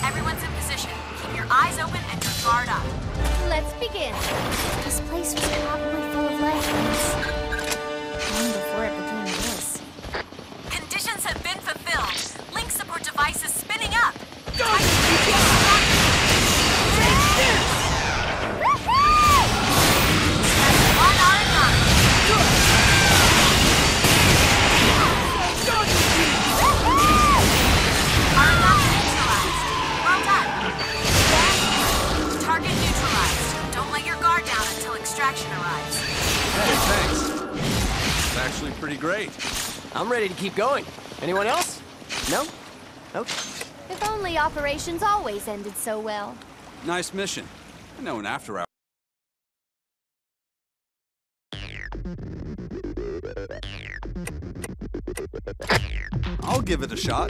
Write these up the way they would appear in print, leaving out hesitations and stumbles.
Everyone's in position. Keep your eyes open and your guard up. Let's begin. This place was probably full of life once. Long before it became this. Conditions have been fulfilled. Link support devices spinning up. Extraction arrives. Hey, thanks. It's actually pretty great. I'm ready to keep going. Anyone else? No? Okay. If only operations always ended so well. Nice mission. I know an after hour. I'll give it a shot.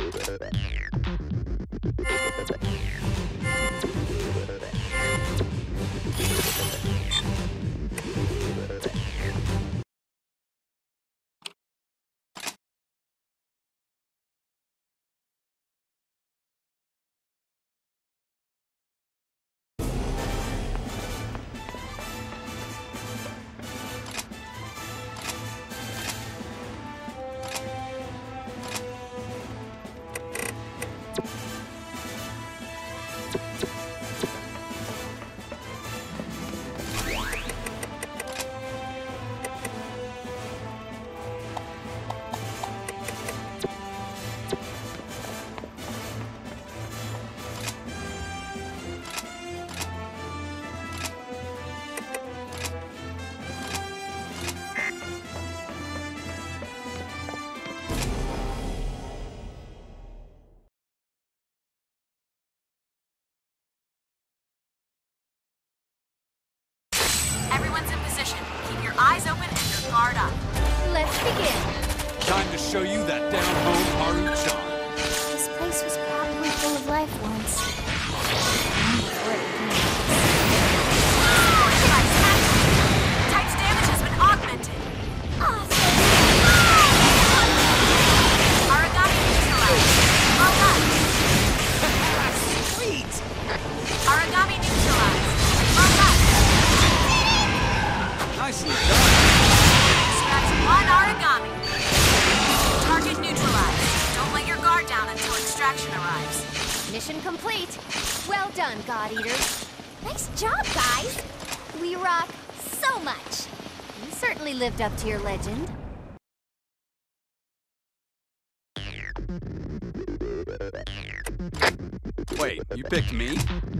Everyone's in position. Keep your eyes open and your guard up. Let's begin. Time to show you that down-home Haru-chan. This place was probably full of life once. Long before it became this. Type's damage has been augmented. Awesome! Origami neutralized. Well done. Sweet! Origami neutralized. Well done. Nicely done. Scratch one origami. Target neutralized. Don't let your guard down until extraction arrives. Mission complete. Well done, God Eaters. Nice job, guys. We rock so much. You certainly lived up to your legend. Wait, you picked me?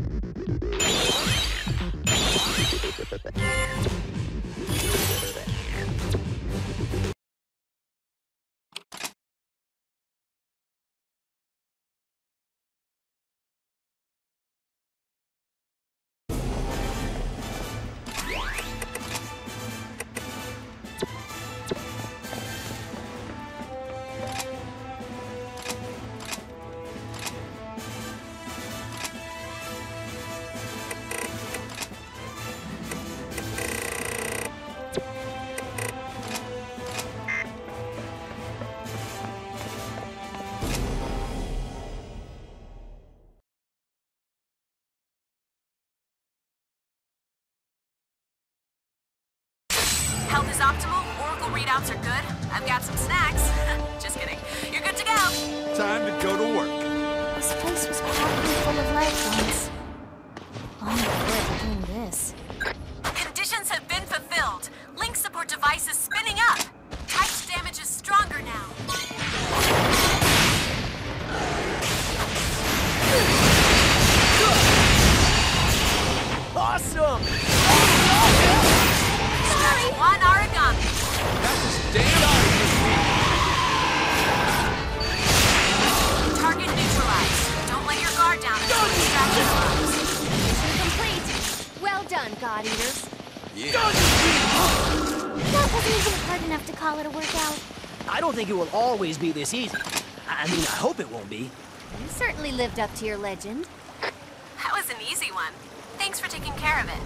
Health is optimal. Oracle readouts are good. I've got some snacks. Just kidding. You're good to go. Time to go to work. This place was probably full of life once. Long before it became this. Conditions have been fulfilled. Link support devices spinning up. Type's damage is stronger now. Awesome! Scratch one origami. That was damn Target neutralized. Don't let your guard down until extraction arrives. Mission complete. Well done, God Eaters. Yeah. That wasn't even hard enough to call it a workout. I don't think it will always be this easy. I mean, I hope it won't be. You certainly lived up to your legend. That was an easy one. Thanks for taking care of it.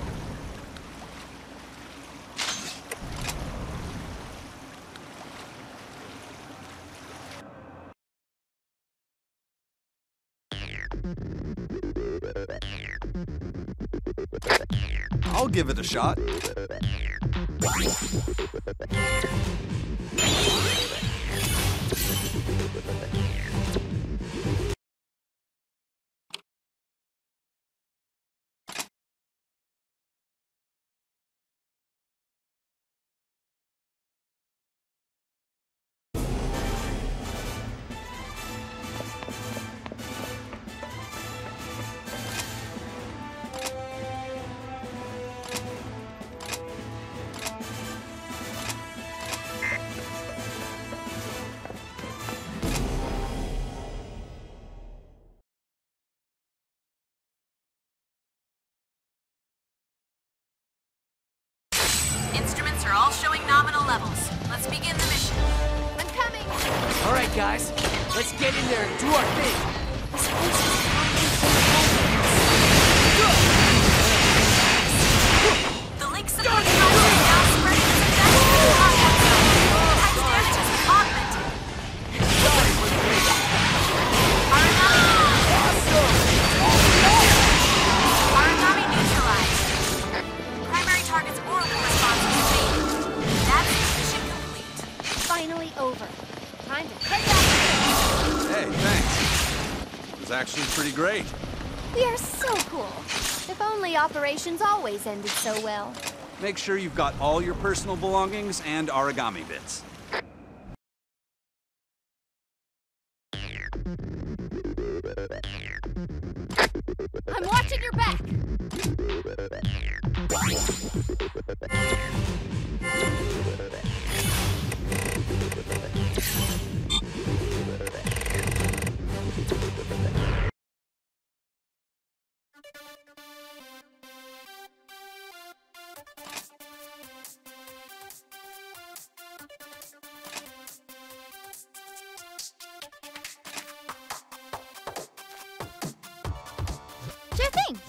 I'll give it a shot. Instruments are all showing nominal levels. Let's begin the mission. I'm coming! All right, guys. Let's get in there and do our thing. This place is probably The link support device is now spreading its effects to the combat zone. Type damage has been augmented. Origami neutralized. Primary target's oracle response is faded. That's mission complete. finally over. Time to head back. Hey, thanks. It was actually pretty great. We are so cool. If only operations always ended so well. Make sure you've got all your personal belongings and origami bits. I'm watching your back. Sure thing.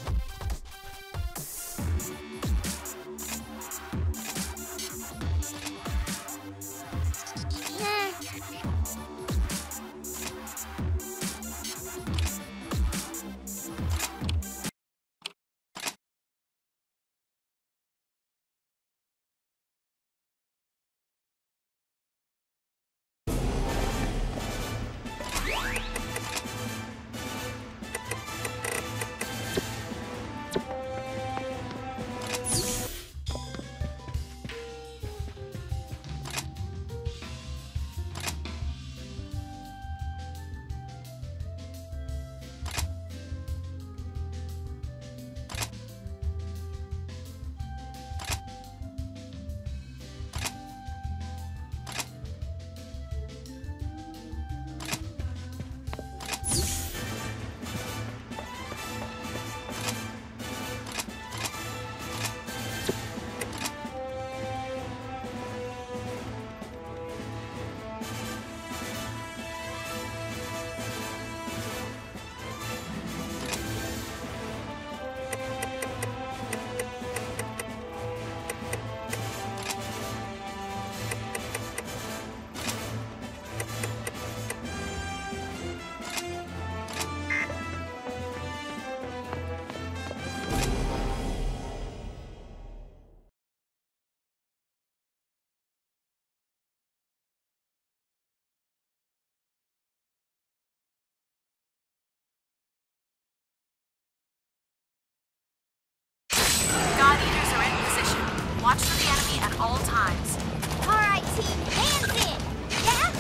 God Eaters are in position. Watch for the enemy at all times. All right, team, hands in. Yeah?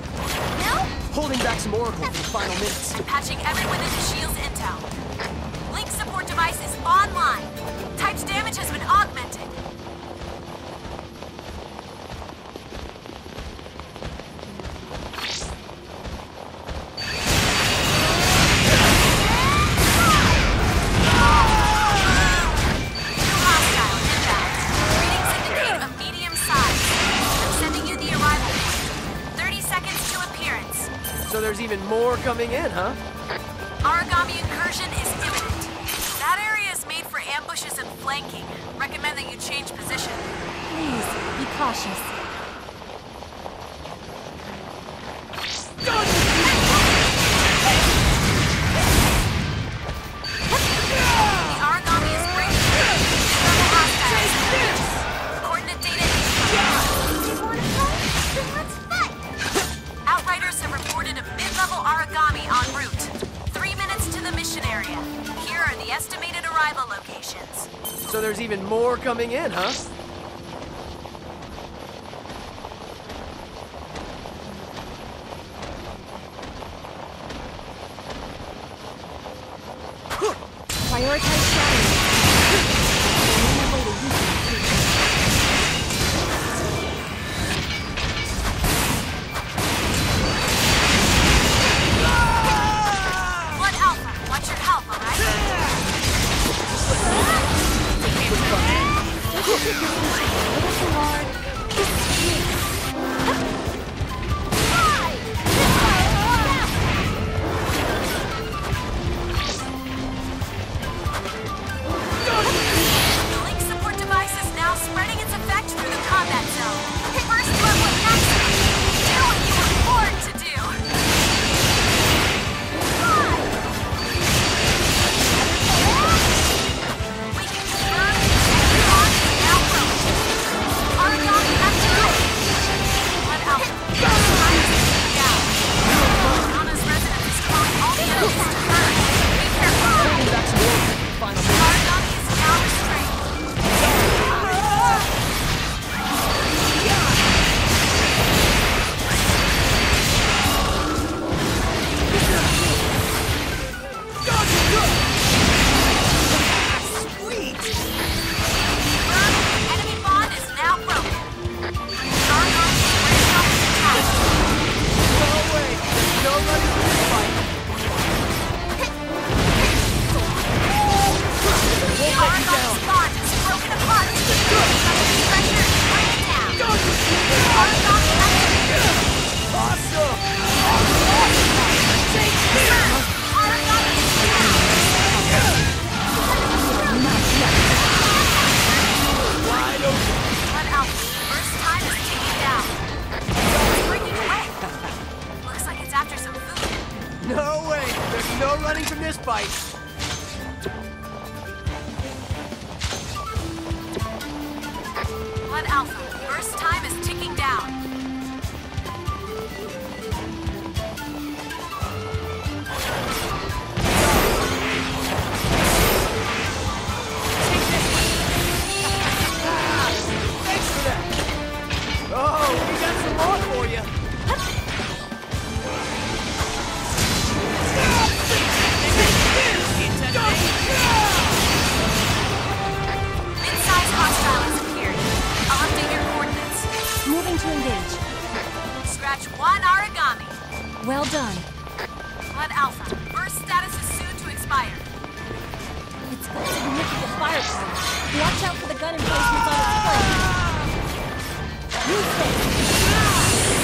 No? Holding back some Oracle for the final minutes. And patching everyone into Shield's intel. Link support device is online. Type's damage has been augmented. So there's even more coming in, huh? Origami incursion is imminent. That area is made for ambushes and flanking. Recommend that you change position. Please, be cautious. The origami is breaking through. Thermal arrival locations. So there's even more coming in, huh? Prioritize shadows. Blood Alpha, watch your health, alright? The Link support device is now spreading its effect through the combat zone. First level at maximum. Do what you were born to do. We can confirm every launch is now broken. Origami activated. Blood Alpha, time is ticking down. Nana's residence is calling all the enemies to her. Be careful. Origami is now restrained. Enemy bond is now broken. Origami is ready up to attack. No way! There's no running from this fight! Origami's bond is broken apart. Pressure is bringing down. Origami activated. Awesome! Origami is down. Wide open! Blood Alpha, first time is ticking down. It's breaking away. Looks like it's after some food. No way! There's no running from this fight! Blood Alpha, first time is ticking down. Thanks for that! Oh, we got some more for you! Mid-size hostile has appeared. I'll update your coordinates. Moving to engage. Scratch one origami. Well done. Blood Alpha, burst status is soon to expire. It's got significant firepower. Watch out for the gun emplacements on its plate. Use this.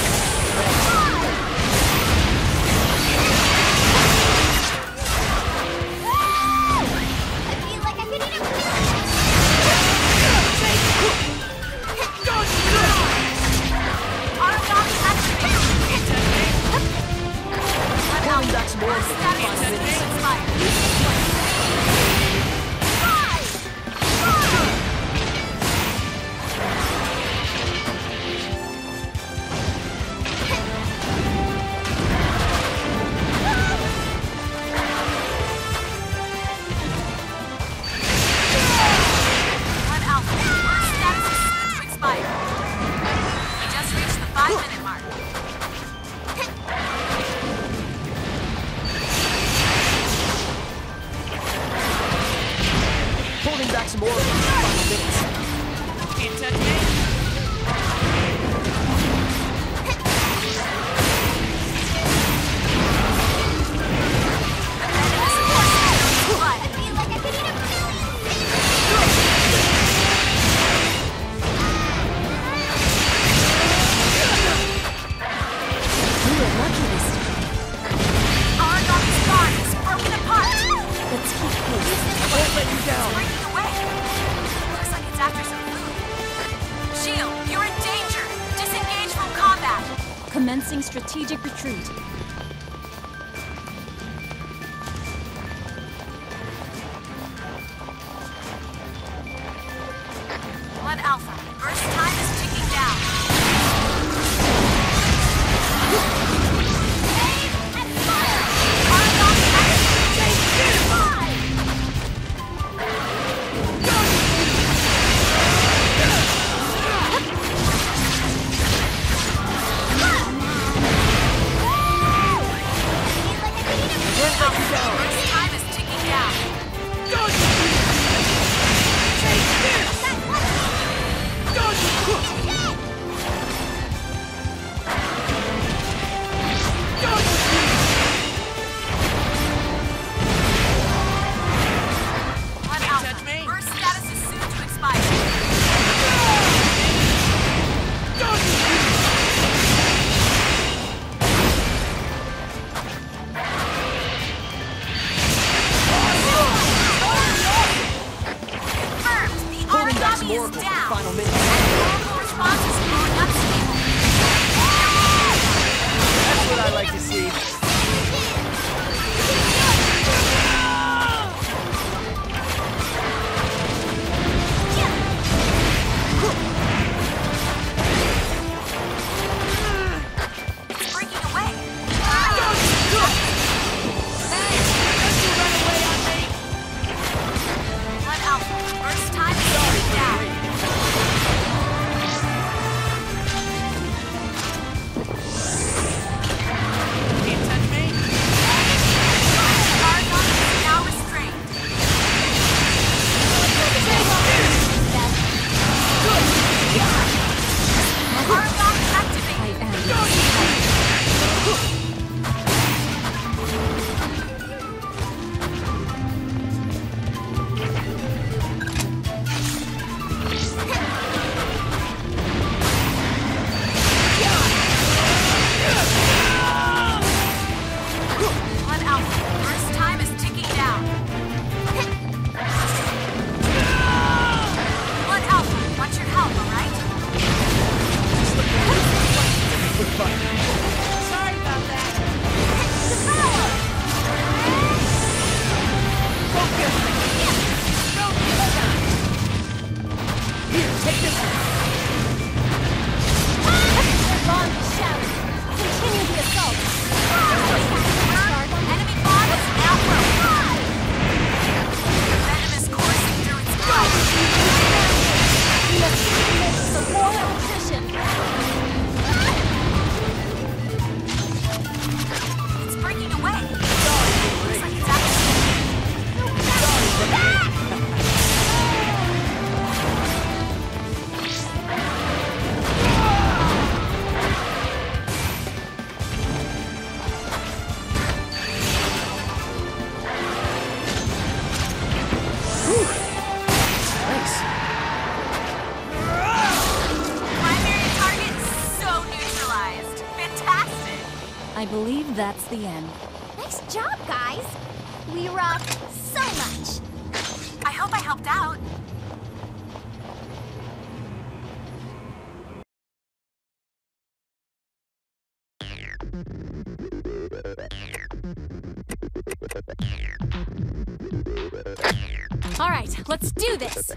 I feel like I could eat Origami activated. Blood Alpha, burst status is soon to expire. Blood Alpha, burst status is soon to expire. We just reached the 5-minute mark. Holding back some more of these final minutes. Blood. I feel like I could eat a We were lucky this time. Origami's bond is broken apart. Let's keep pace. Won't let you down! Breaking away. Looks like it's after some food. Shield, you're in danger. Disengage from combat. Commencing strategic retreat. Blood Alpha, burst time is ticking down. Aim and fire! Origami activated. status is soon to expire. Confirmed. The origami is down. Final minute. And normal response is going up stable. That's what I like to see. It's breaking away. One alpha. First time is ticking down. Can't touch me. Argon is now restrained. Argon activated. One alpha. First time is ticking down. One alpha. Watch your health, alright? Sorry about that. Here, take this one. Bomb is shattered. Continue the assault. Enemy bomb is now broken. Venom is coursing through its body. We must commit some more attrition. It's breaking away. Looks like it's actually... Thanks. Primary target so neutralized. Fantastic. I believe that's the end. Nice job, guys. We rock so much. I hope I helped out. All right, let's do this.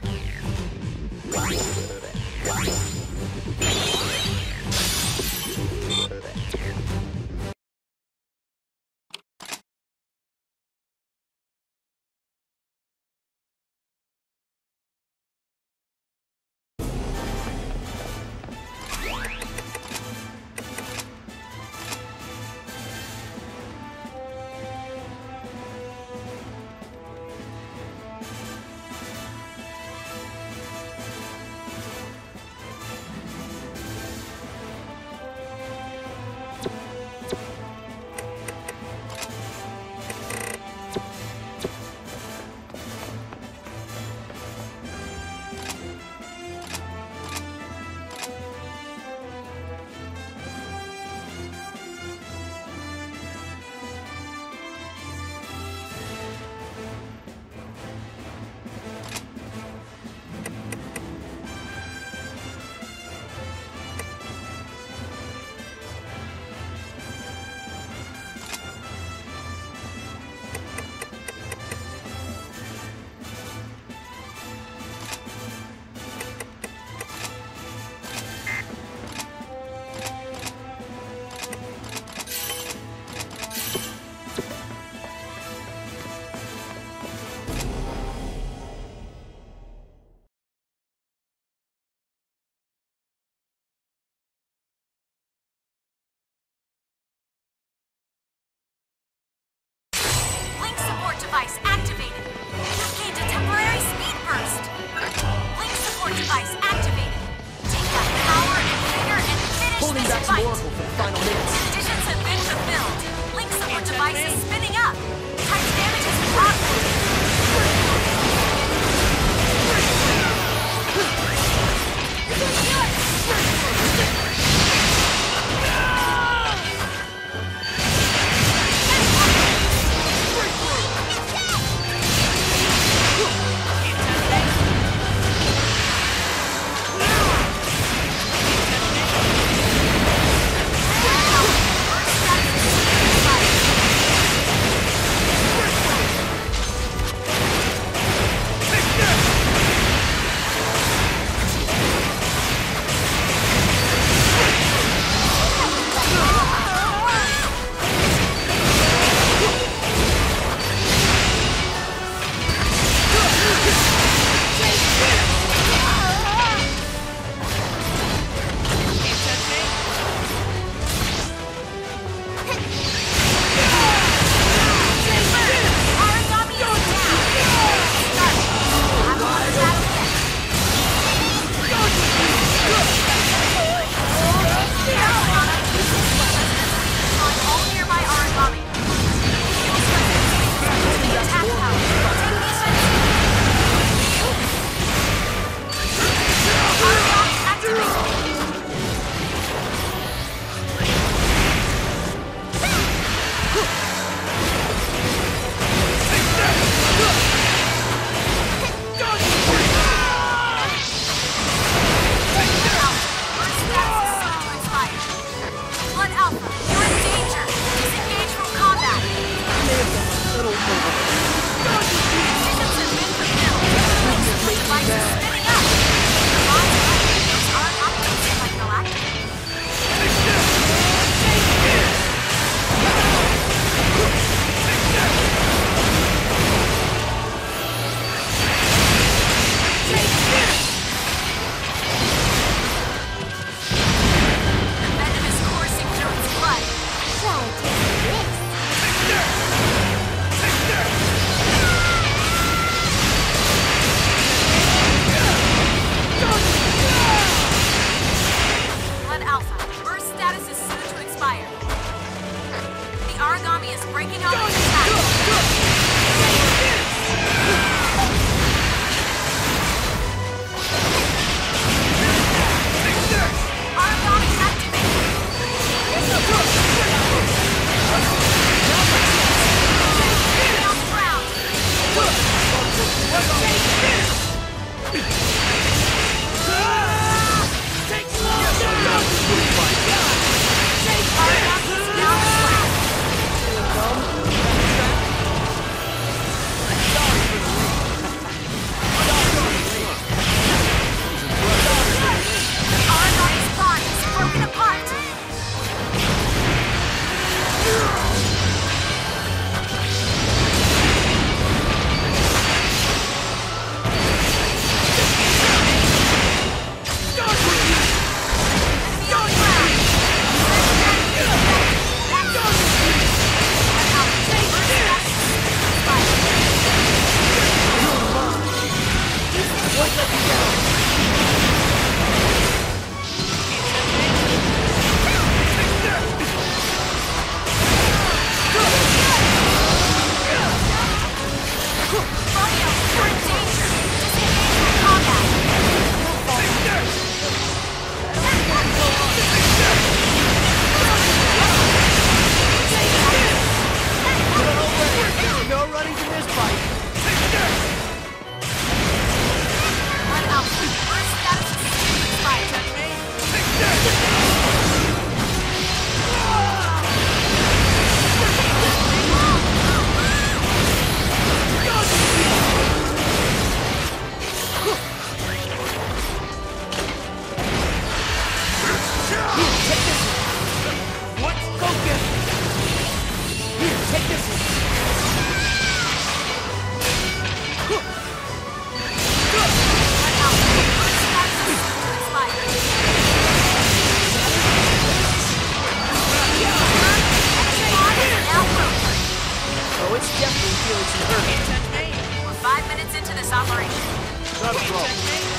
Not a problem.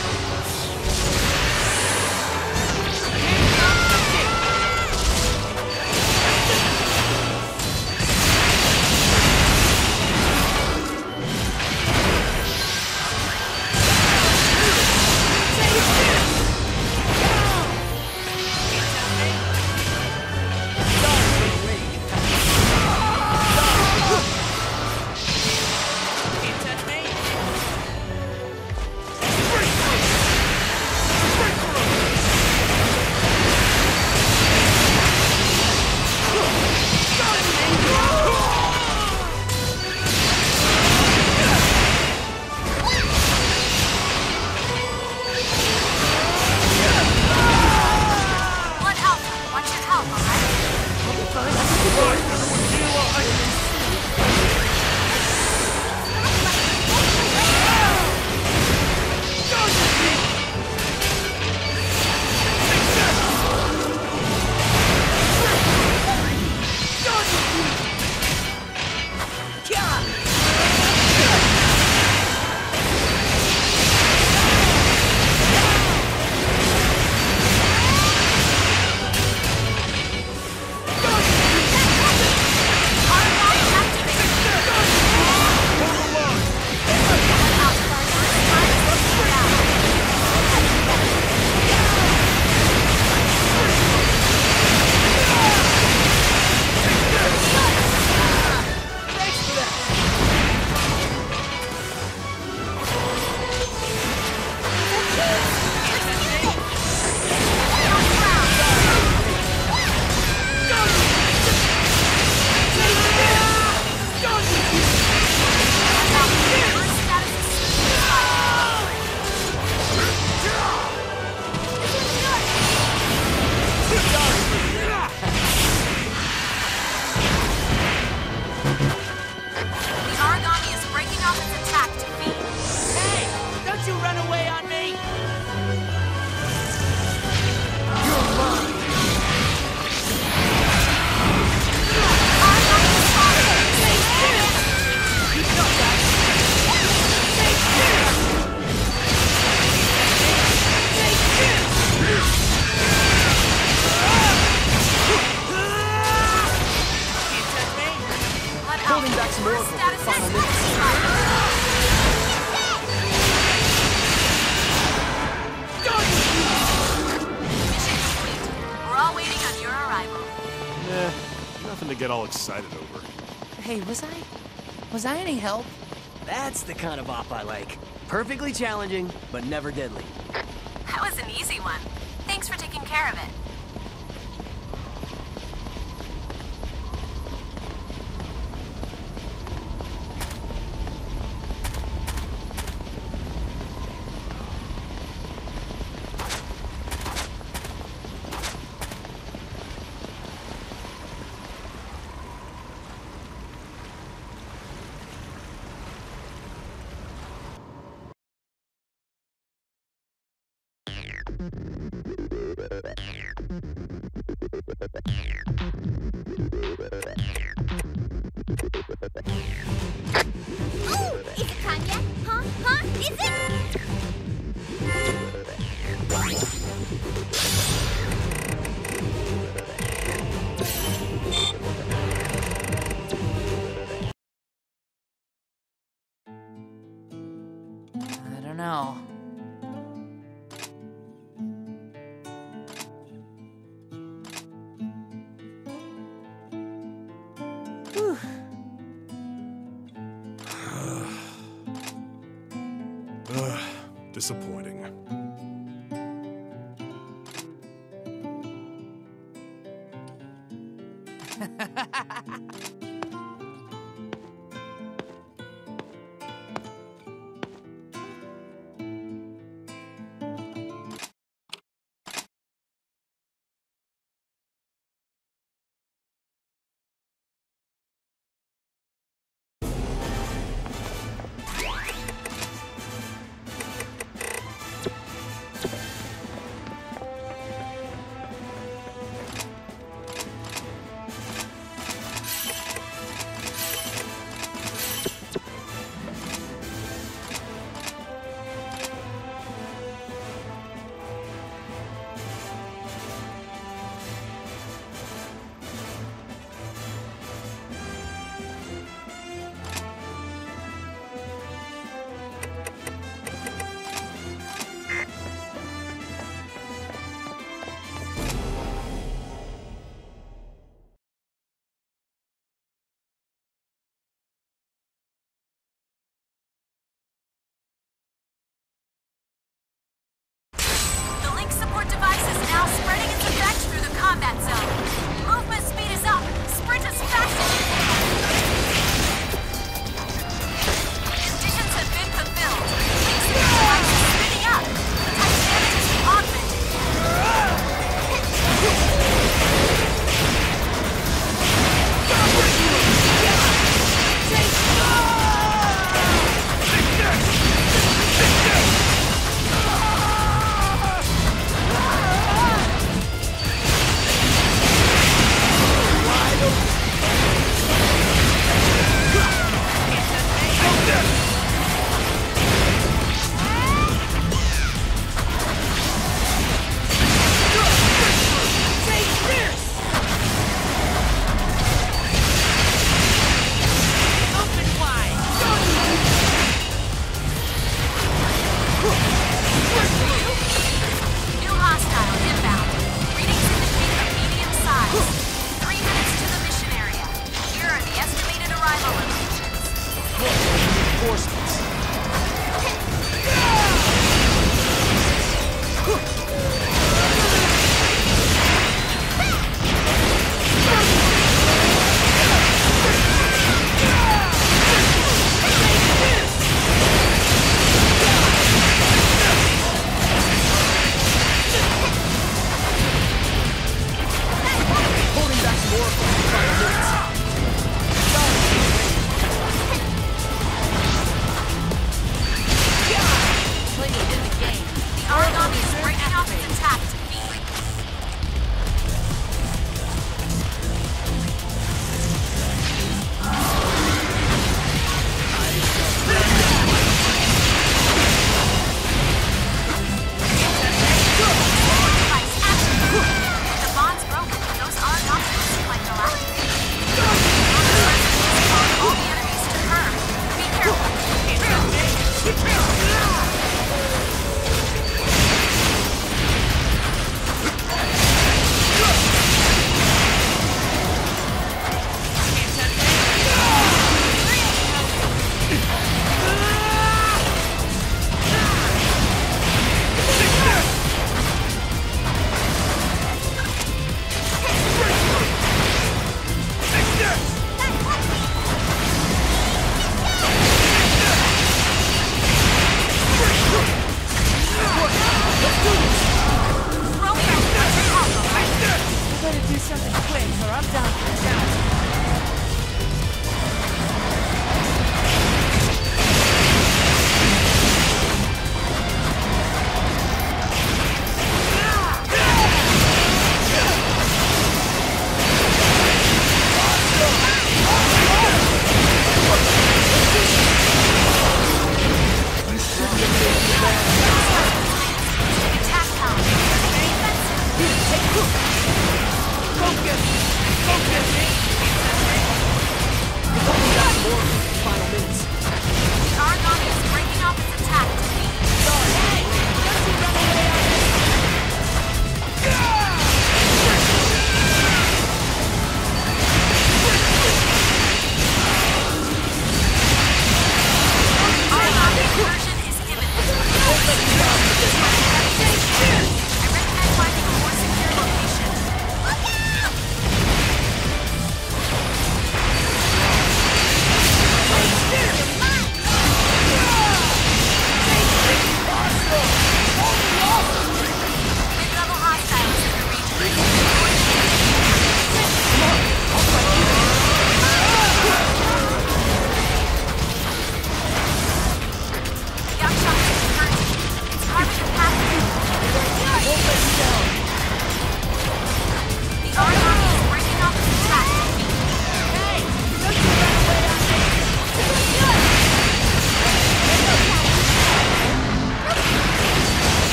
Nothing to get all excited over. Hey, was I any help? That's the kind of op I like. Perfectly challenging, but never deadly. That was an easy one. Thanks for taking care of it. Oh, is it time yet? Huh? Is it? I don't know. Disappointing.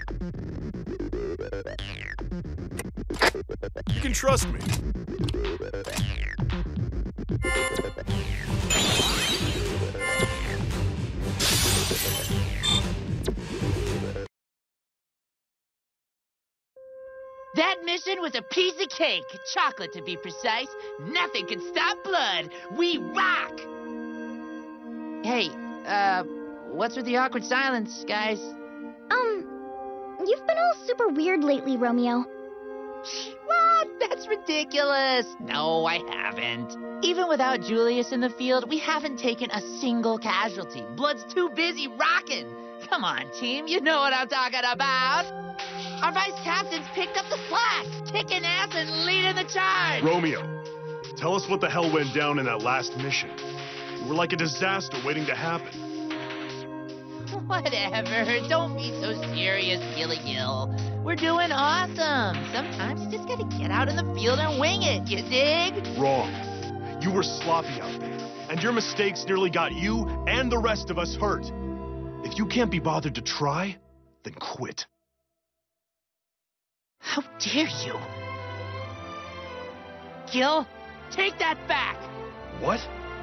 You can trust me. That mission was a piece of cake. Chocolate, to be precise. Nothing can stop blood. We rock! Hey, what's with the awkward silence, guys? You've been all super weird lately, Romeo. What? That's ridiculous. No, I haven't. Even without Julius in the field, we haven't taken a single casualty. Blood's too busy rocking. Come on, team, you know what I'm talking about. Our vice captain's picked up the slack, kicking ass and leading the charge. Romeo, tell us what the hell went down in that last mission. You were like a disaster waiting to happen. Whatever, don't be so serious, Gilly-Gill. We're doing awesome. Sometimes you just gotta get out in the field and wing it, you dig? Wrong. You were sloppy out there, and your mistakes nearly got you and the rest of us hurt. If you can't be bothered to try, then quit. How dare you? Gil, take that back. What?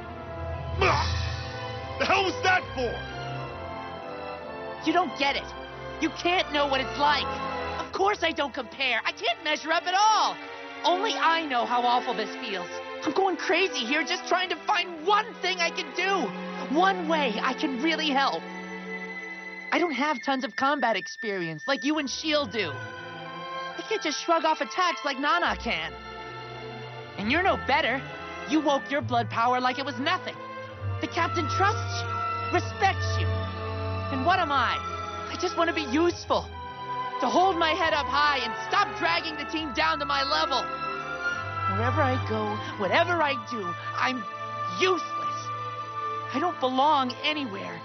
The hell was that for? You don't get it. You can't know what it's like. Of course I don't compare. I can't measure up at all. Only I know how awful this feels. I'm going crazy here just trying to find one thing I can do. One way I can really help. I don't have tons of combat experience like you and S.H.I.E.L.D. do. I can't just shrug off attacks like Nana can. And you're no better. You woke your blood power like it was nothing. The captain trusts you, respects you. And what am I? I just want to be useful. To hold my head up high and stop dragging the team down to my level. Wherever I go, whatever I do, I'm useless. I don't belong anywhere.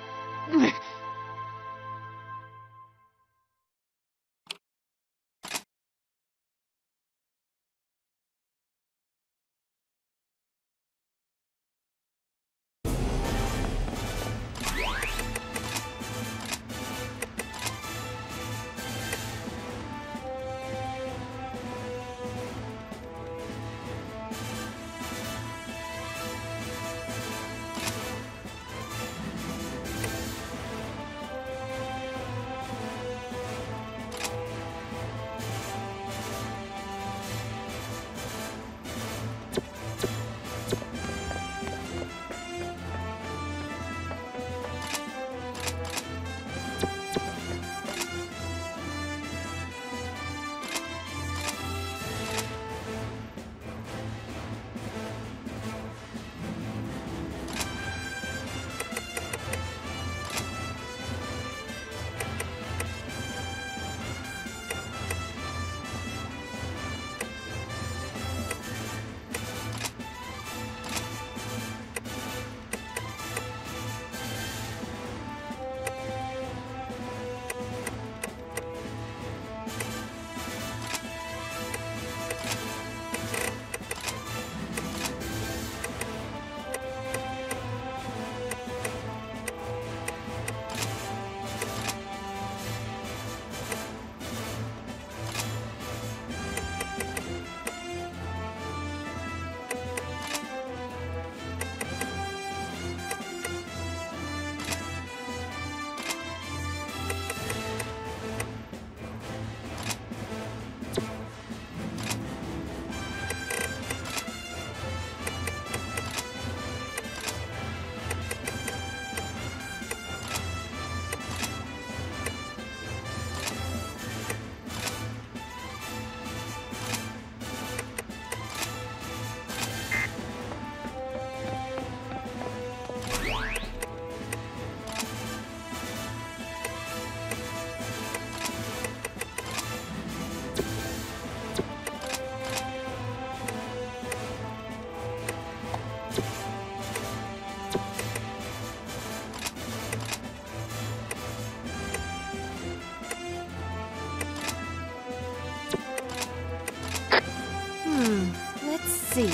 Let's see.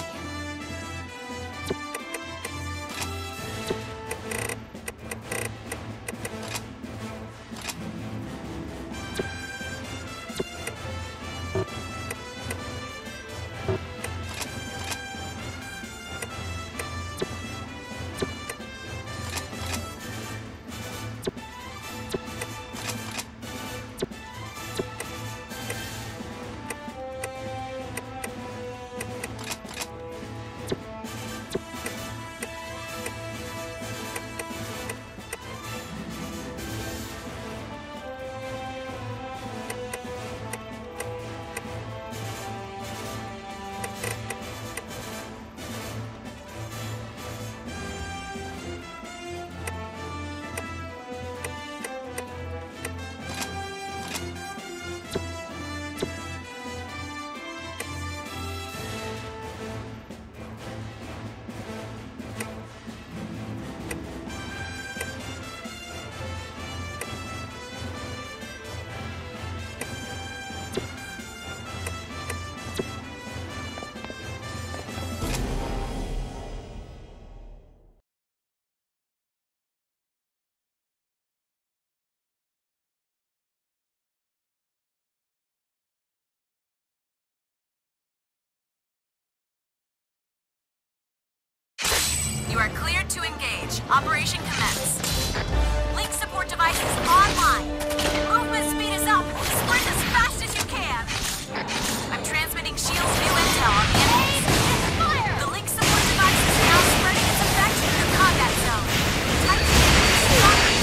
Engage. Operation commence. Link support devices online. Movement speed is up. Sprint as fast as you can. I'm transmitting Shield's new intel on the enemies. The Link support device is now spreading its effect through the combat zone. Titan is stronger.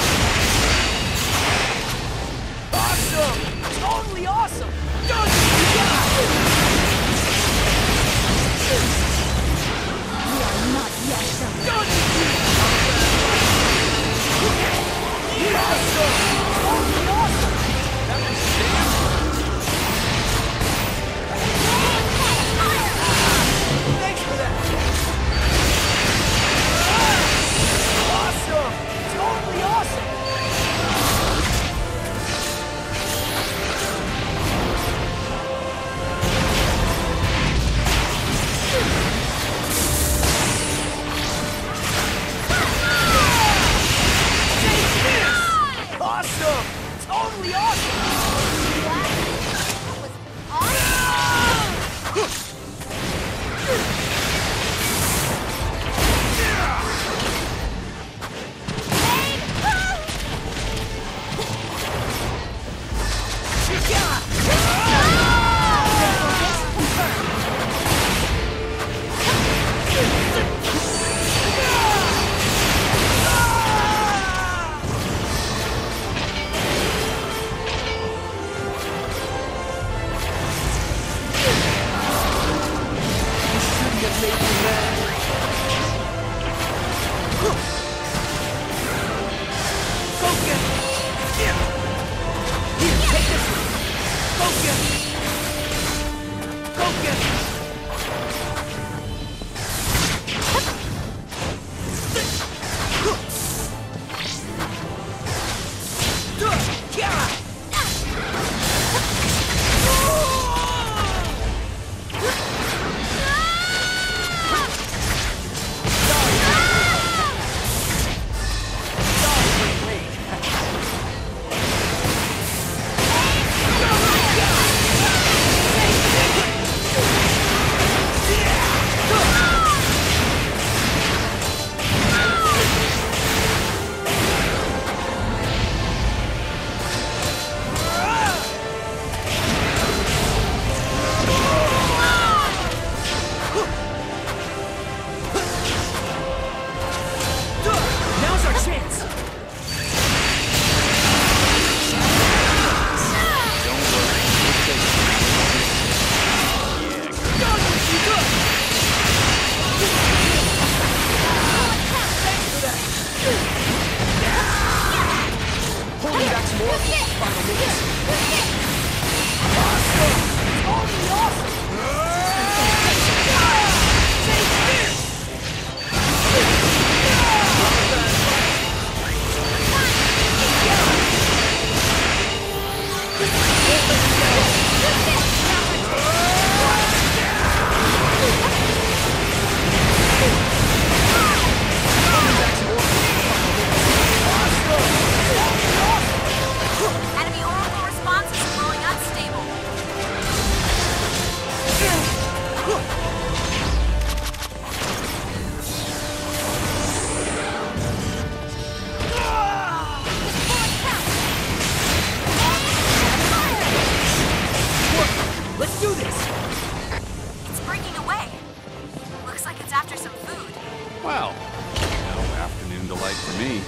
Awesome! Totally awesome! Done! We are not yet done. Done! Awesome! Totally awesome! That was damn. Thanks for that! Awesome! Totally awesome! Awesome! Totally awesome! Well, no afternoon delight for me.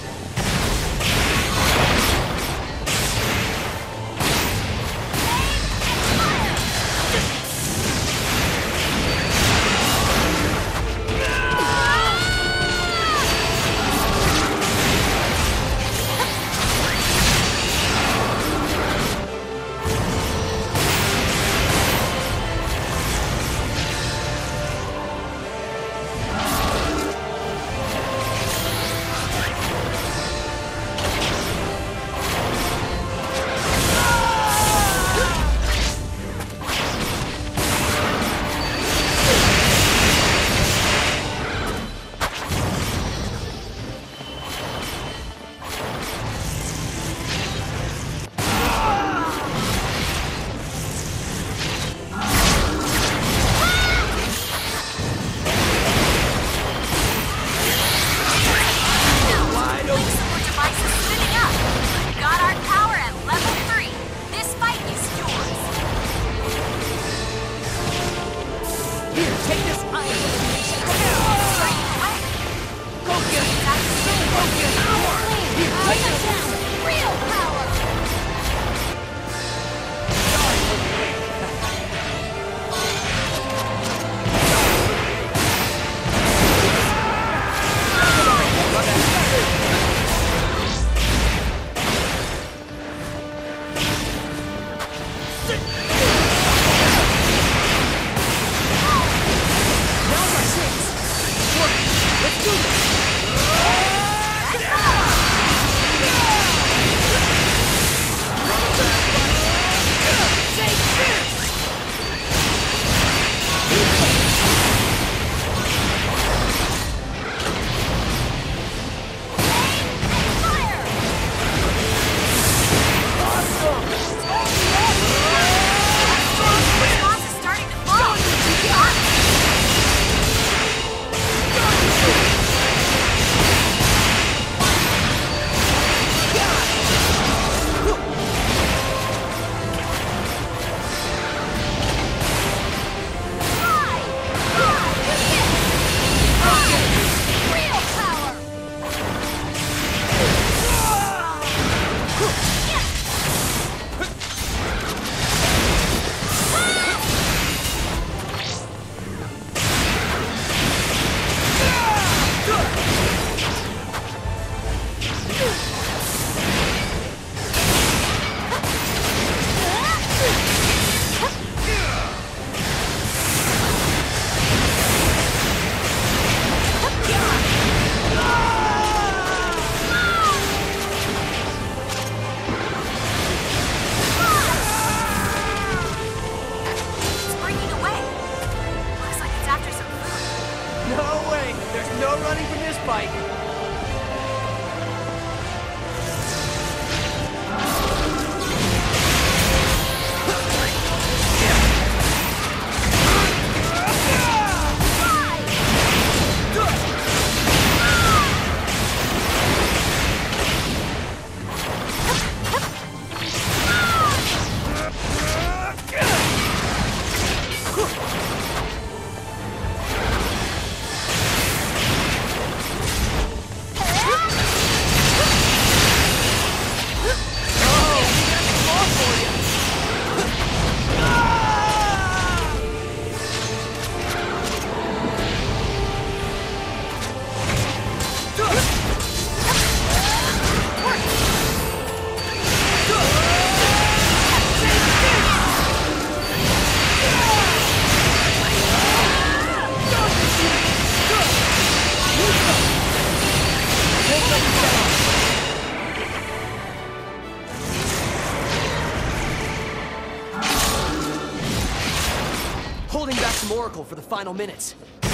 holding back some Oracle for the final minutes.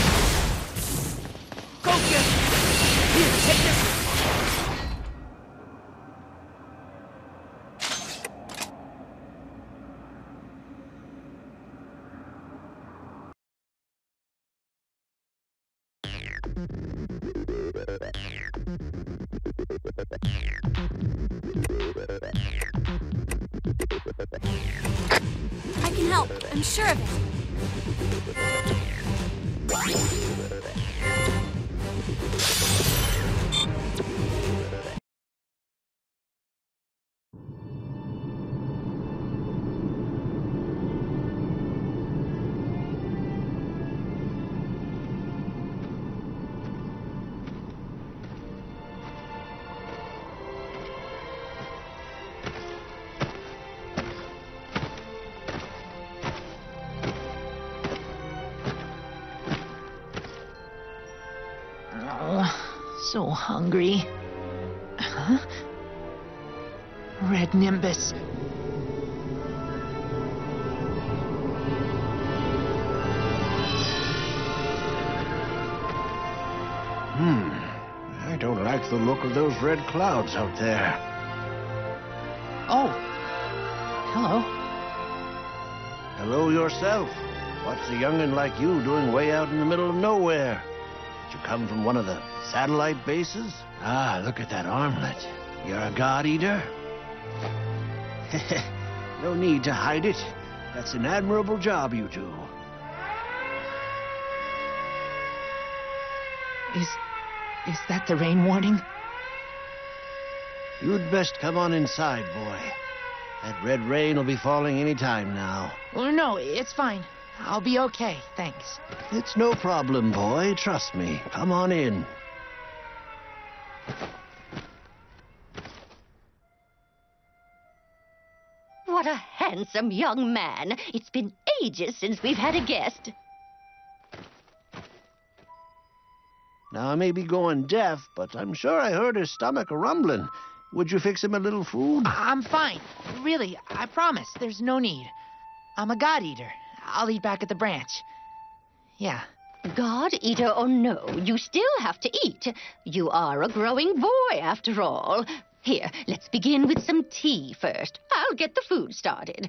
Focus! Here, take this! I can help. I'm sure of it. Oh, so hungry. Huh? Red Nimbus. I don't like the look of those red clouds out there. Oh. Hello. Hello yourself. What's a young'un like you doing way out in the middle of nowhere? Did you come from one of the satellite bases? Ah, look at that armlet. You're a god eater? No need to hide it. That's an admirable job you do. Is that the rain warning? You'd best come on inside, boy. That red rain will be falling any time now. Well, no, it's fine. I'll be okay, thanks. It's no problem, boy. Trust me. Come on in. What a handsome young man. It's been ages since we've had a guest. Now, I may be going deaf, but I'm sure I heard his stomach a-rumbling. Would you fix him a little food? I'm fine. Really, I promise. There's no need. I'm a god eater. I'll eat back at the branch. Yeah. God eater or no, you still have to eat. You are a growing boy, after all. Here, let's begin with some tea first. I'll get the food started.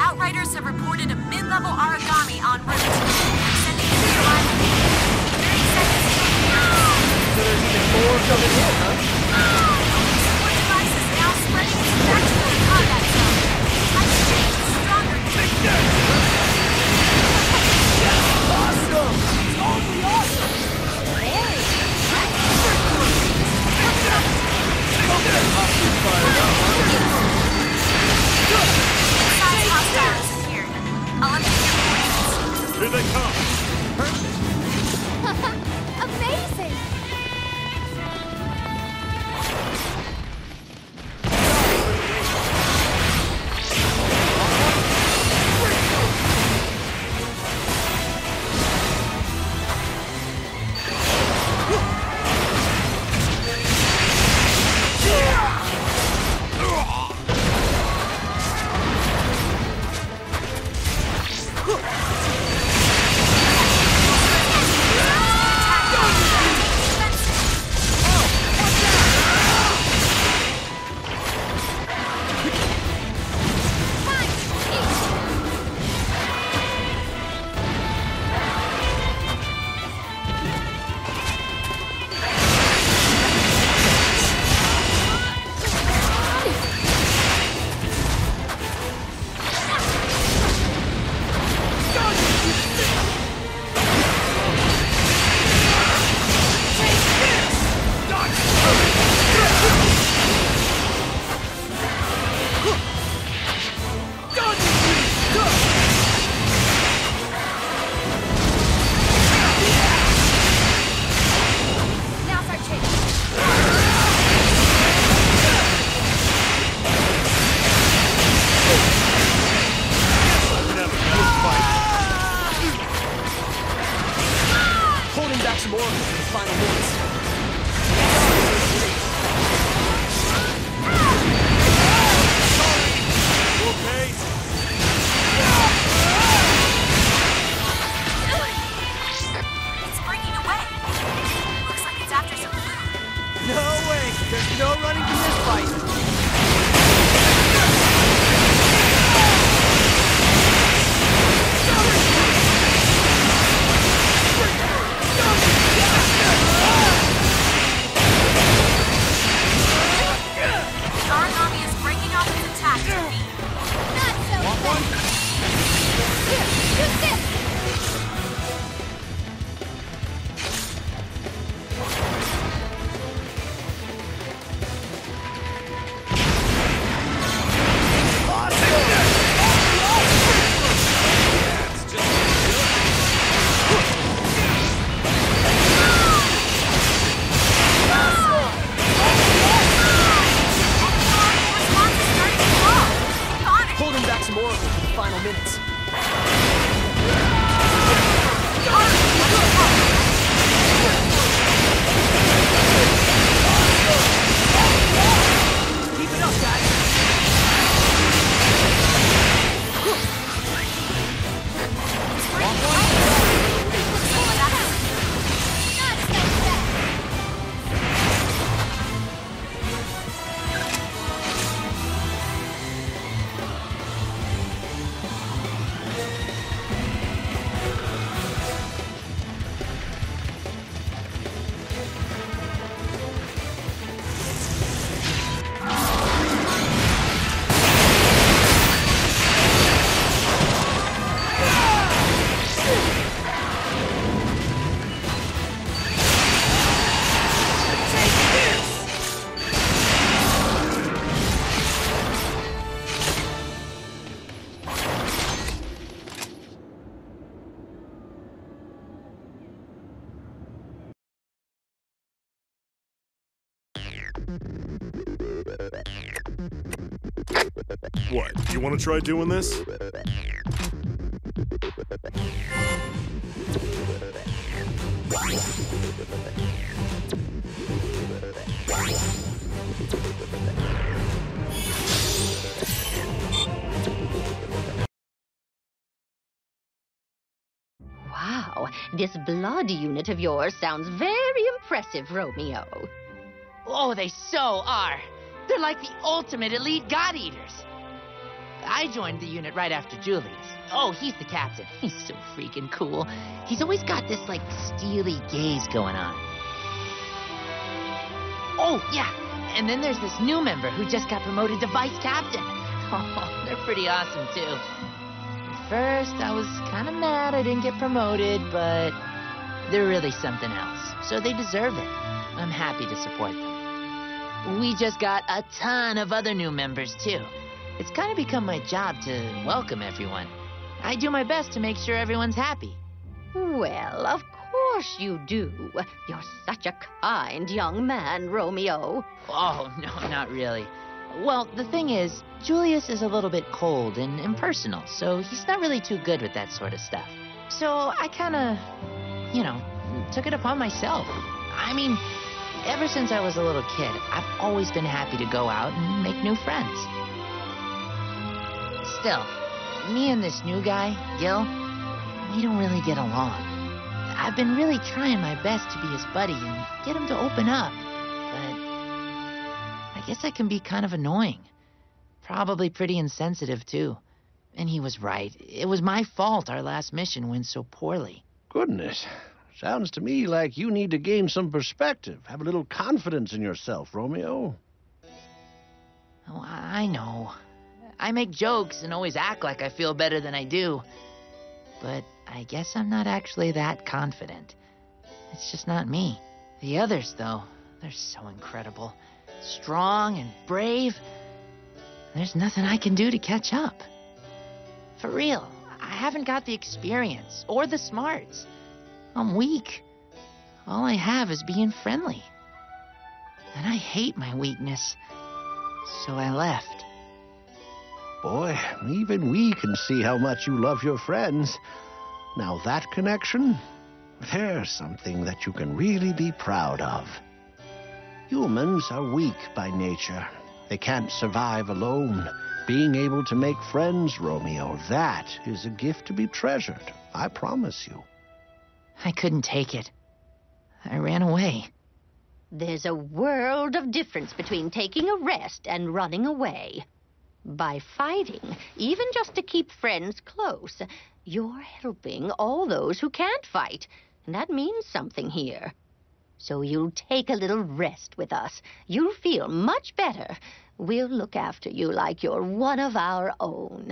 Outriders have reported a mid-level origami en route. Sending it to your island. 30 seconds. So there's even more coming in, huh? Support device is now spreading its tactical combat zone. Type change is stronger. Awesome! Totally awesome! Inside hostile has appeared. Eliminate your coordinates. Here they come. Amazing! Now's our chance. Holding back some organs in the final minutes. Okay. It's breaking away. Looks like it's after some food. No way! There's no running from this fight! The origami is breaking off its attack to me. Not so fast. Here, use this. Response is starting to fall. Keep on it. Holding back some organs for the final minutes. Keep it up, guys! What? You want to try doing this? Wow, this blood unit of yours sounds very impressive, Romeo. Oh, they so are. They're like the ultimate elite god eaters. I joined the unit right after Julius. Oh, he's the captain. He's so freaking cool. He's always got this, like, steely gaze going on. Oh, yeah. And then there's this new member who just got promoted to vice captain. Oh, they're pretty awesome, too. At first, I was kind of mad I didn't get promoted, but they're really something else. So they deserve it. I'm happy to support them. We just got a ton of other new members, too. It's kind of become my job to welcome everyone. I do my best to make sure everyone's happy. Well, of course you do. You're such a kind young man, Romeo. Oh, no, not really. Well, the thing is, Julius is a little bit cold and impersonal, so he's not really too good with that sort of stuff. So I kind of, took it upon myself. I mean, ever since I was a little kid, I've always been happy to go out and make new friends. Still, me and this new guy, Gil, we don't really get along. I've been really trying my best to be his buddy and get him to open up, but I guess I can be kind of annoying. Probably pretty insensitive, too. And he was right. It was my fault our last mission went so poorly. Goodness. Sounds to me like you need to gain some perspective. Have a little confidence in yourself, Romeo. Oh, I know. I make jokes and always act like I feel better than I do. But I guess I'm not actually that confident. It's just not me. The others, though, they're so incredible. Strong and brave. There's nothing I can do to catch up. For real, I haven't got the experience or the smarts. I'm weak. All I have is being friendly. And I hate my weakness. So I left. Boy, even we can see how much you love your friends. Now that connection, there's something that you can really be proud of. Humans are weak by nature. They can't survive alone. Being able to make friends, Romeo, that is a gift to be treasured. I promise you. I couldn't take it. I ran away. There's a world of difference between taking a rest and running away. By fighting, even just to keep friends close, you're helping all those who can't fight, and that means something here. So you'll take a little rest with us. You'll feel much better. We'll look after you like you're one of our own.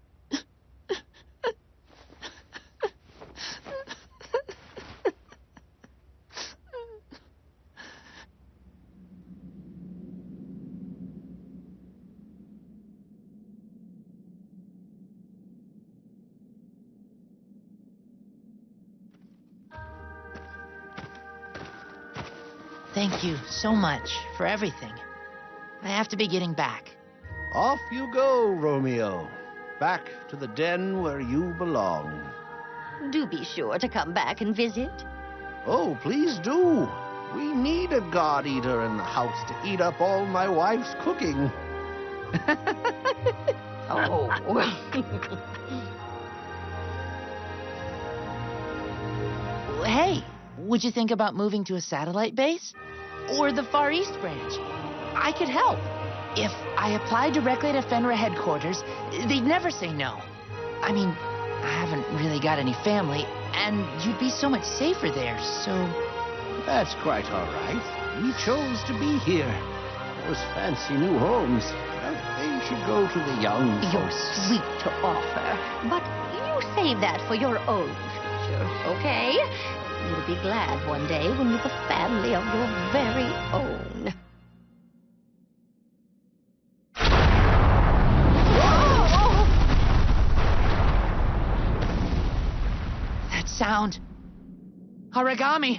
Thank you so much for everything. I have to be getting back. Off you go, Romeo. Back to the den where you belong. Do be sure to come back and visit. Oh, please do. We need a god-eater in the house to eat up all my wife's cooking. Oh. Hey, would you think about moving to a satellite base? Or the Far East branch? I could help. If I applied directly to Fenra headquarters, they'd never say no. I mean, I haven't really got any family, and you'd be so much safer there, so... That's quite all right. We chose to be here. Those fancy new homes, well, they should go to the young You're folks. sweet to offer, but you save that for your own future, okay? You'll be glad one day when you've a family of your very own. That sound... Origami!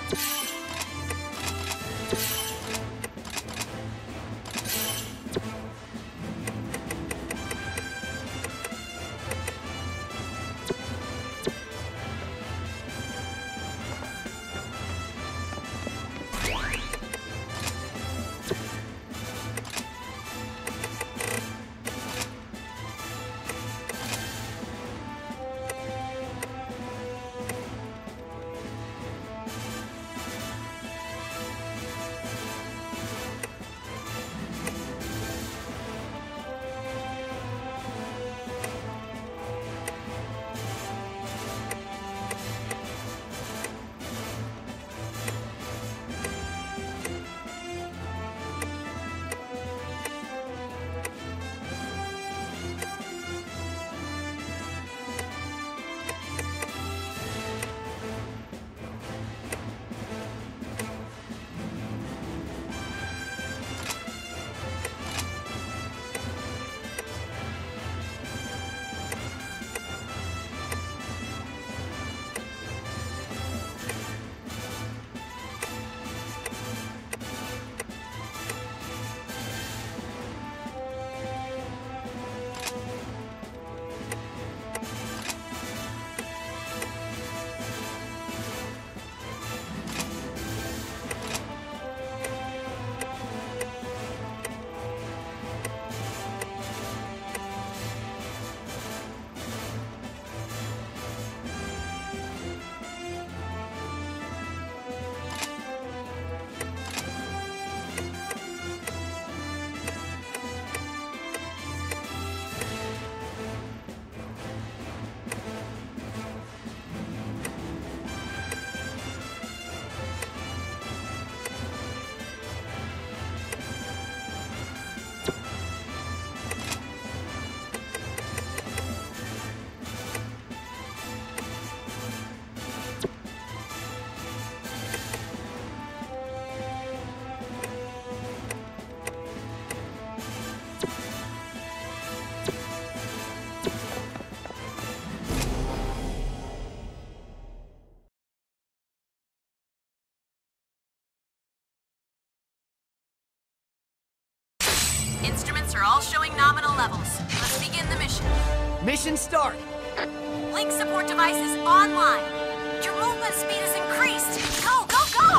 Instruments are all showing nominal levels. Let's begin the mission. Mission start. Link support devices online. Your movement speed is increased. Go, go, go!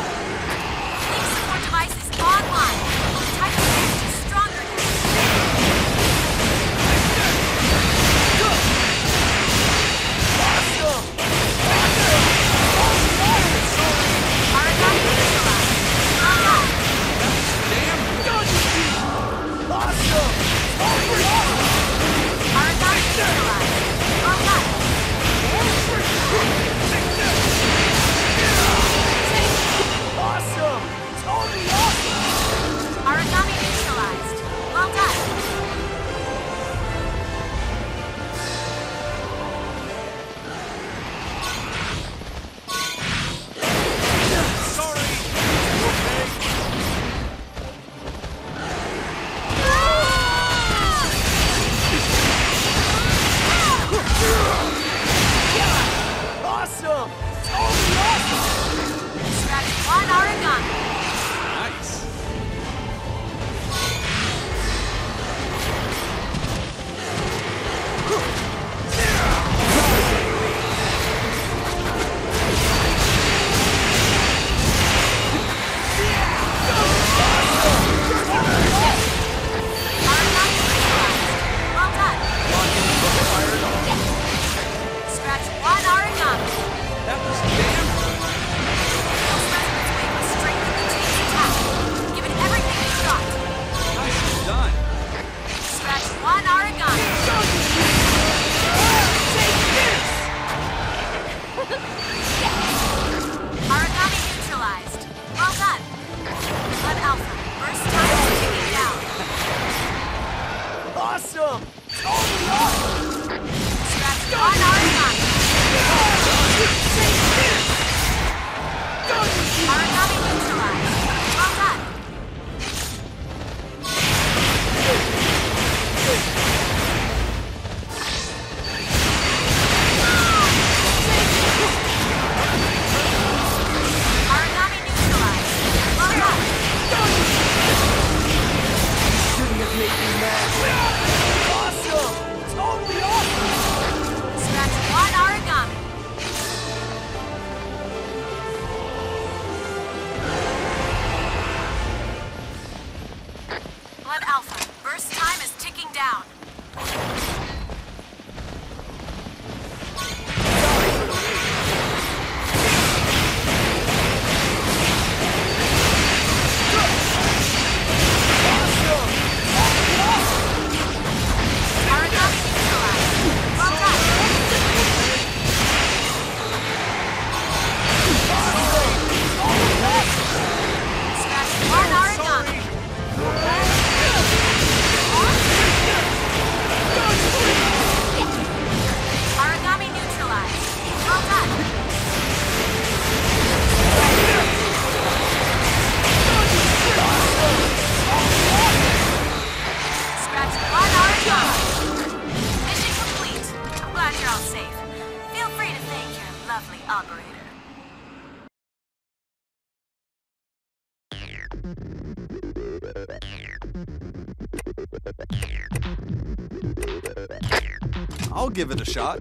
Link support devices online. Type advantage is stronger now. Paragon neutralized. Online. Paragon neutralized. Online. operator. I'll give it a shot.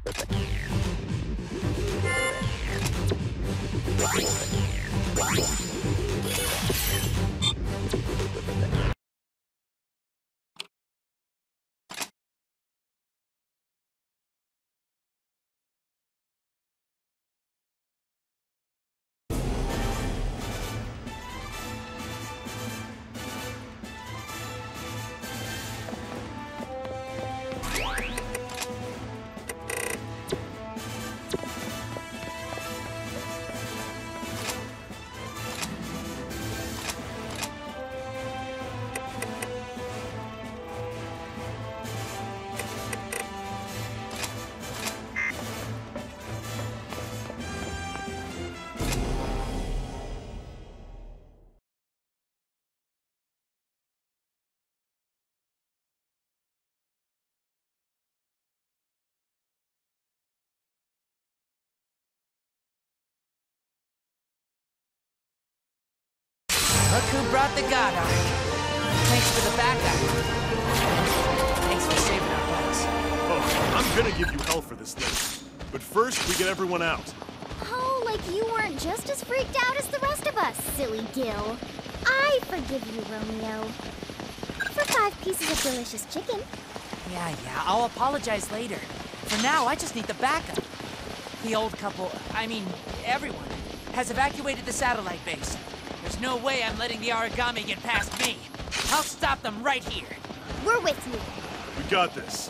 Look who brought the God Arc. Thanks for the backup. Thanks for saving our butts. Oh, I'm gonna give you hell for this thing. But first, we get everyone out. Oh, like you weren't just as freaked out as the rest of us, silly Gil. I forgive you, Romeo. For 5 pieces of delicious chicken. Yeah, I'll apologize later. For now, I just need the backup. The old couple, I mean, everyone, has evacuated the satellite base. There's no way I'm letting the origami get past me. I'll stop them right here. We're with you. We got this.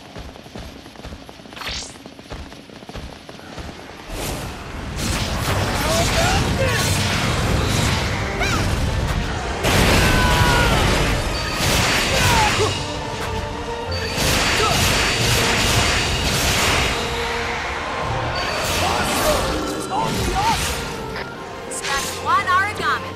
Scratch one origami.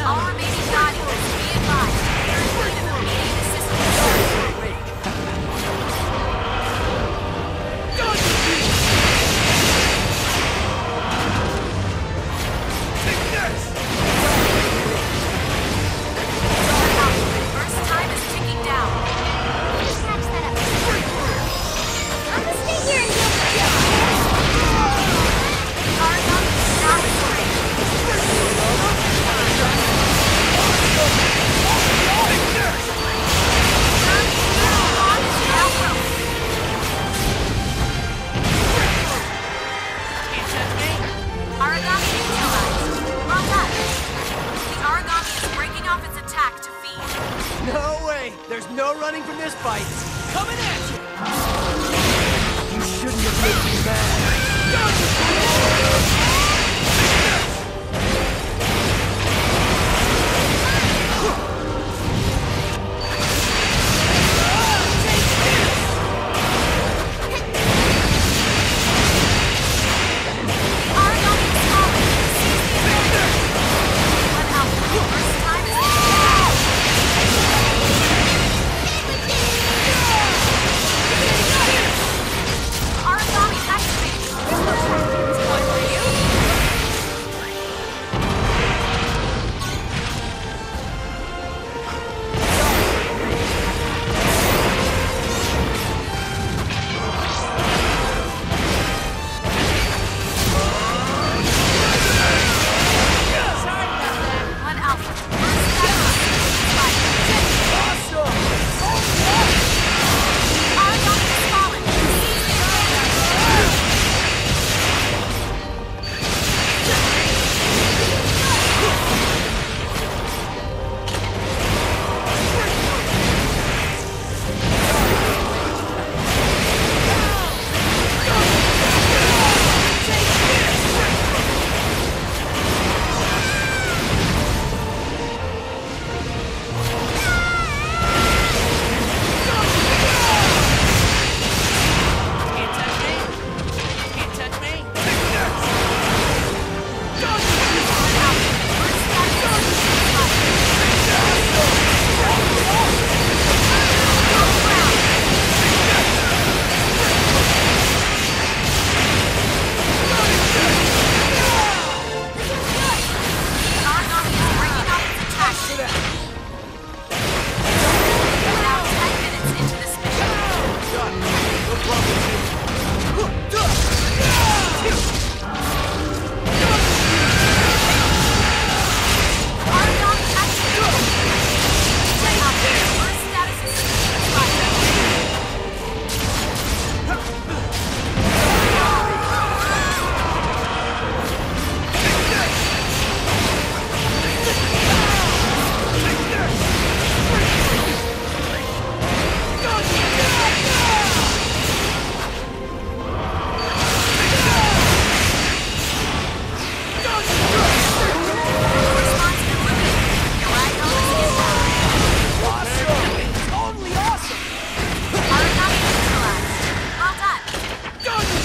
All remaining guardians, be advised. You're in need of immediate assistance. First time is ticking down. Catch that up. I'm gonna stay here and deal with you. Argon is now restrained. Argon is now broken. Can't touch me. Aragami neutralized. Well done. The Aragami is breaking off its attack to feed. No way! There's no running from this fight. Coming at you! You shouldn't have made me mad. Aragami is falling. Seize the advantage. One out. First time is ticking down. Aragami activated. One for you. One alpha. First time is Aragami is fallen. Seize the advantage. Can't touch me. Can't touch me. Aragami is breaking off its attack. Now 10 minutes into this mission. Aragami activated. First status is response eliminated. Your ride home is inbound. Totally awesome! Aragami neutralized. Well done.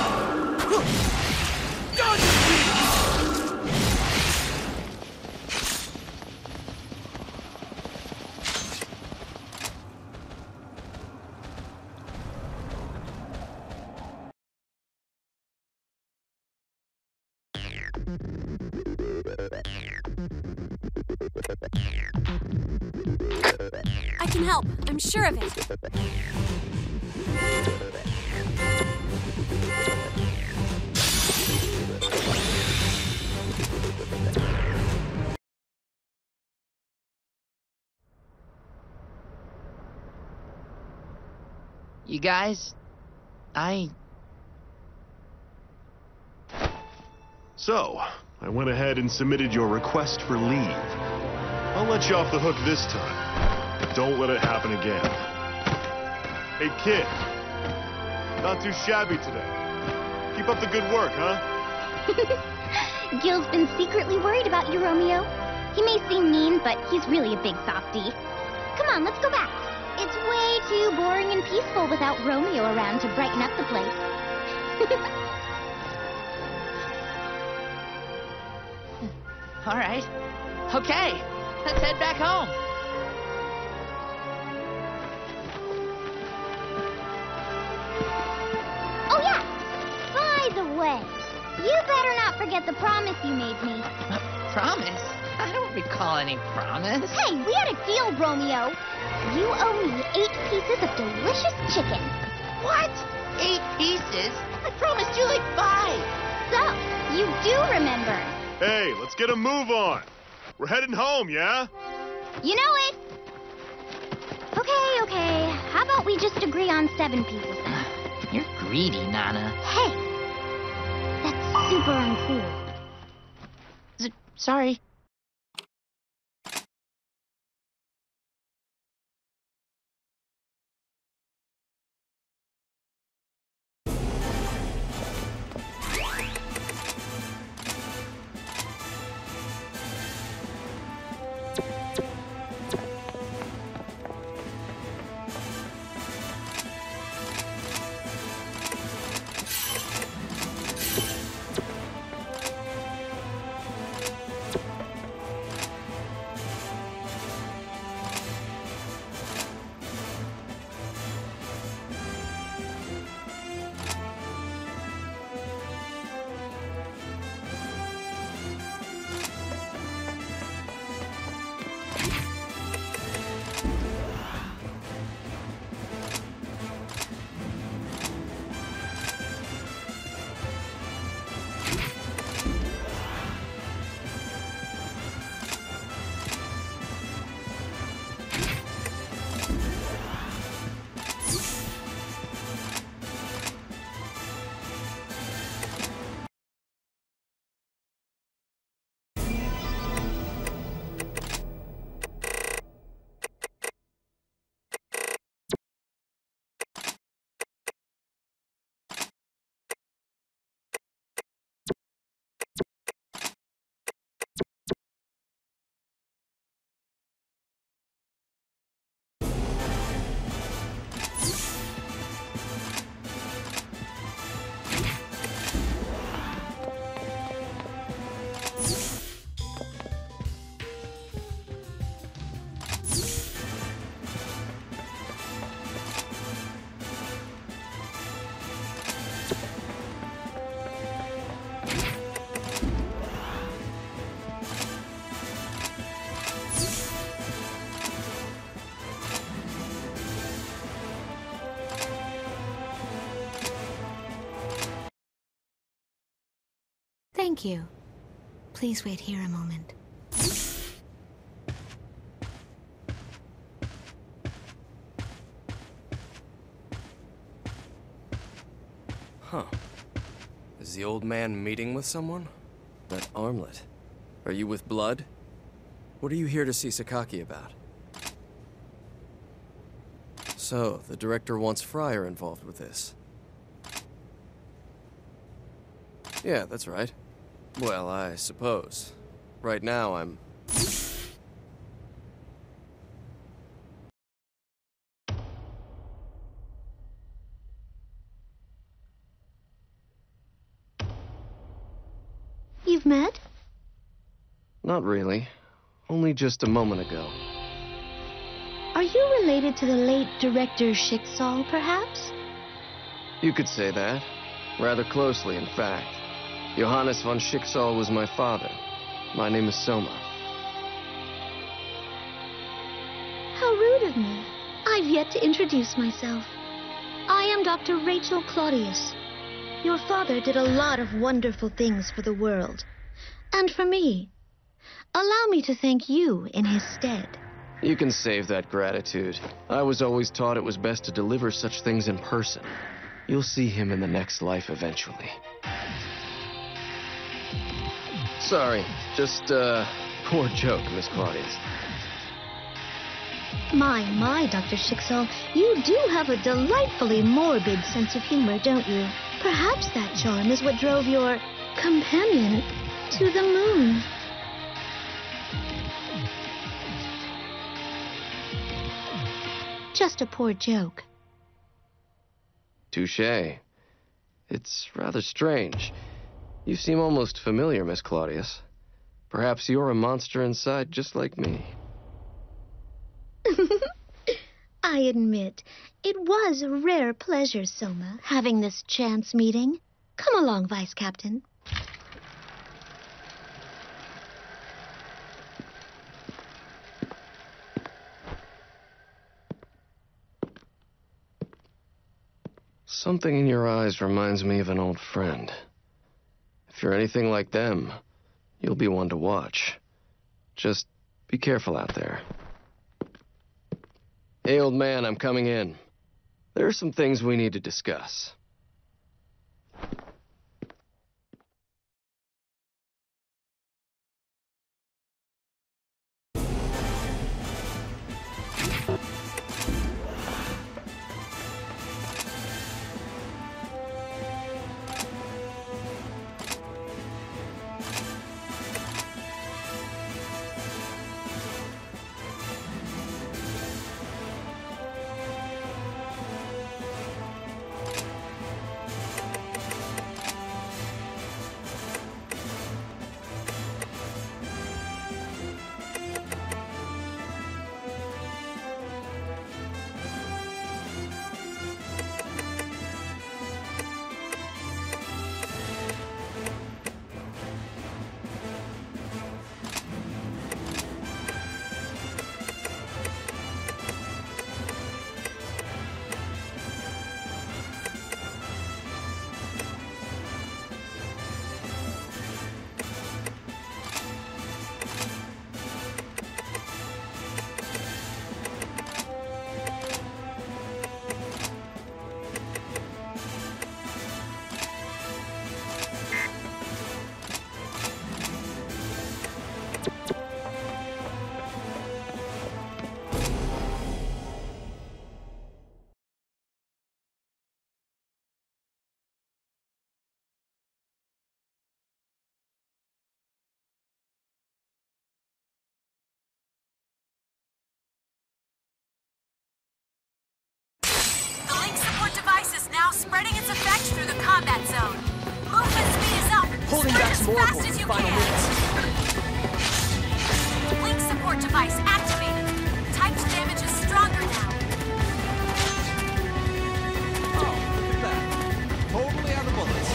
I can help. I'm sure of it. You guys, So, I went ahead and submitted your request for leave. I'll let you off the hook this time, but don't let it happen again. Hey, kid. Not too shabby today. Keep up the good work, huh? Gil's been secretly worried about you, Romeo. He may seem mean, but he's really a big softie. Come on, let's go back. It's way too boring and peaceful without Romeo around to brighten up the place. All right. Okay, let's head back home. Oh, yeah. By the way, you better not forget the promise you made me. Promise? I don't recall any promise. Hey, we had a deal, Romeo. You owe me 8 pieces of delicious chicken. What? 8 pieces? I promised you like 5. So, you do remember. Hey, let's get a move on. We're heading home, yeah? You know it. Okay. How about we just agree on 7 pieces then? You're greedy, Nana. Hey, that's super uncool. Sorry. Thank you. Please wait here a moment. Huh. Is the old man meeting with someone? That armlet. Are you with Blood? What are you here to see Sakaki about? So, the director wants Fryer involved with this. Yeah, that's right. Well, I suppose. Right now, I'm... You've met? Not really. Only just a moment ago. Are you related to the late director Schicksal, perhaps? You could say that. Rather closely, in fact. Johannes von Schicksal was my father. My name is Soma. How rude of me. I've yet to introduce myself. I am Dr. Rachel Claudius. Your father did a lot of wonderful things for the world. And for me. Allow me to thank you in his stead. You can save that gratitude. I was always taught it was best to deliver such things in person. You'll see him in the next life eventually. Sorry, just, poor joke, Miss Claudius. My, Dr. Schicksal, you do have a delightfully morbid sense of humor, don't you? Perhaps that charm is what drove your companion to the moon. Just a poor joke. Touché. It's rather strange. You seem almost familiar, Miss Claudius. Perhaps you're a monster inside just like me. I admit, it was a rare pleasure, Soma, having this chance meeting. Come along, Vice Captain. Something in your eyes reminds me of an old friend. If you're anything like them, you'll be one to watch. Just be careful out there. Hey, old man, I'm coming in. There are some things we need to discuss. Now spreading its effects through the combat zone. Movement speed is up. Holding Sprint back as some fast oracles as in you final can. minutes. Link support device activated. Typed damage is stronger now. Oh, look at that. Totally out of bullets.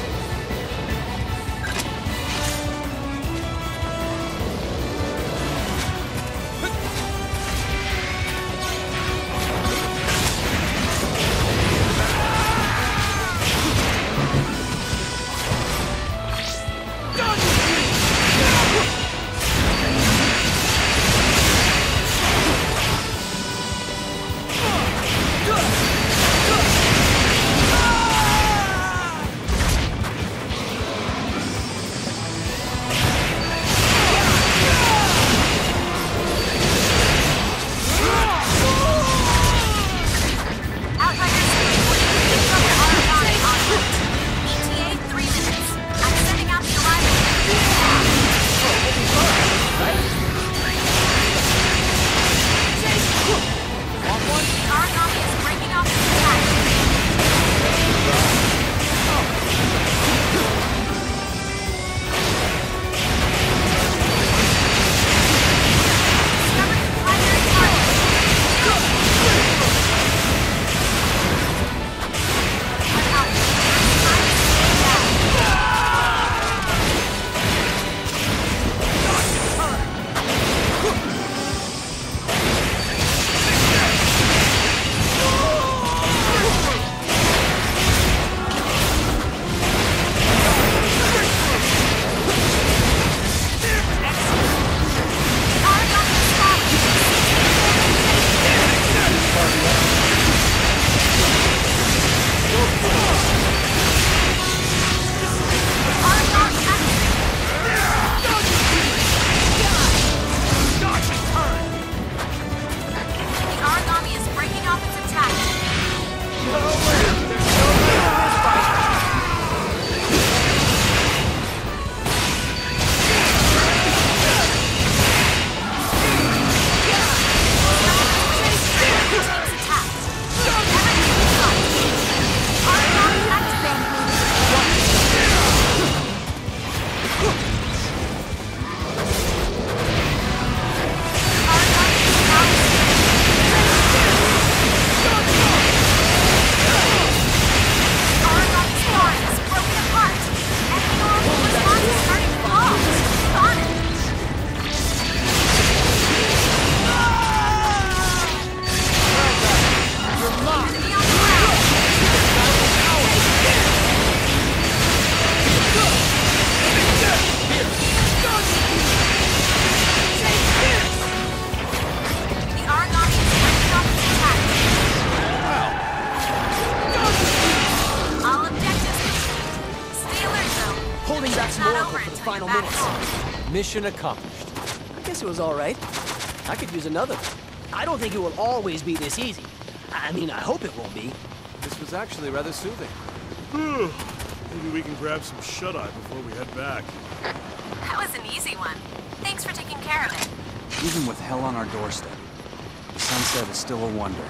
Mission accomplished. I guess it was all right. I could use another. I don't think it will always be this easy. I mean, I hope it won't be. This was actually rather soothing. Maybe we can grab some shut-eye before we head back. That was an easy one. Thanks for taking care of it. Even with hell on our doorstep, the sunset is still a wonder.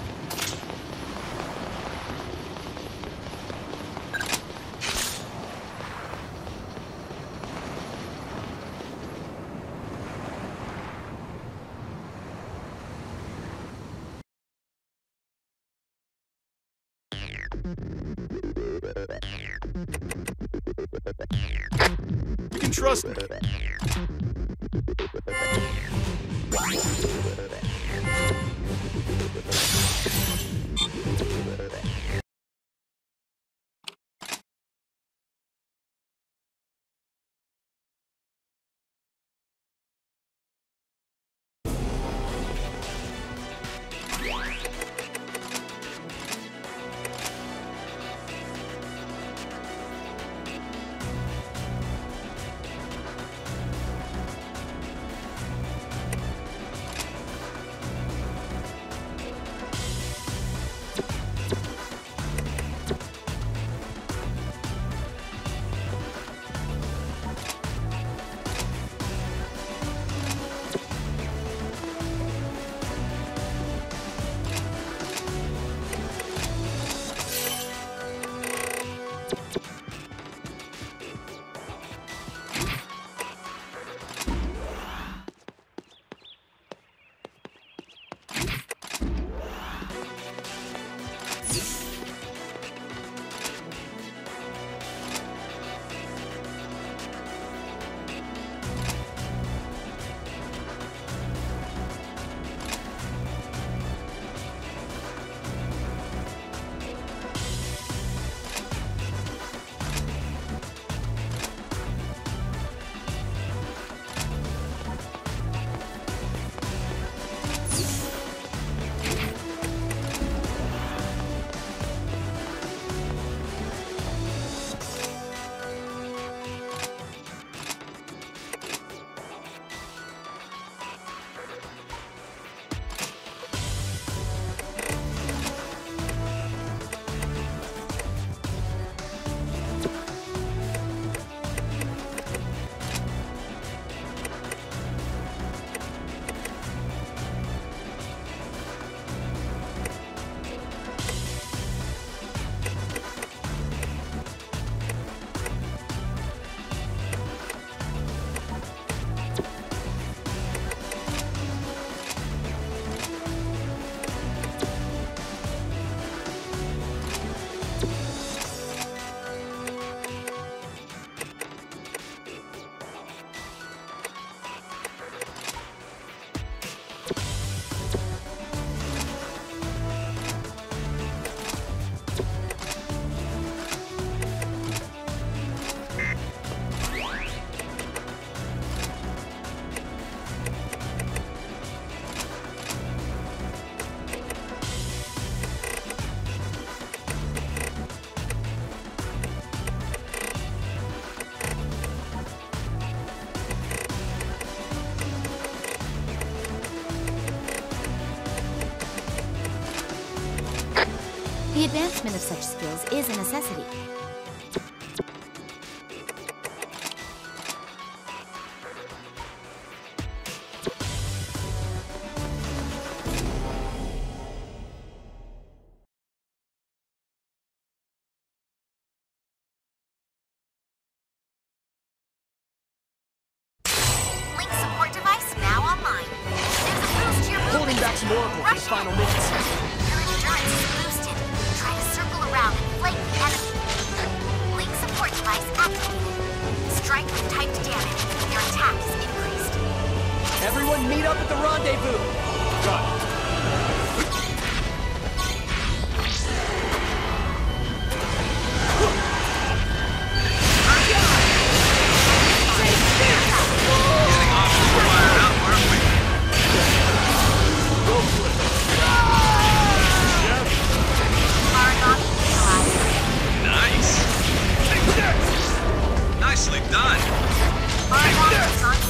You can trust me. The advancement of such skills is a necessity. Link support device now online. There's a boost to your movement. Holding back some Oracle for his final minutes. Your endurance is boosted. Try to circle around and flank the enemy. Link support device activated. Strike with typed damage. Your attack is increased. Everyone meet up at the rendezvous. Got it. Nicely done. Take this!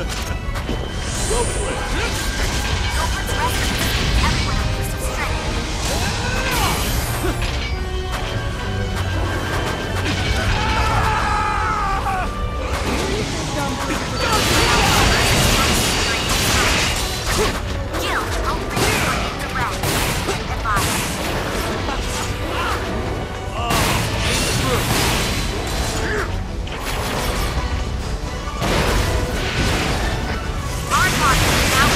Well played. Gilbert's recipe gives everyone a boost of strength. Gil, I'll bring you in the red. Advise. Archon is now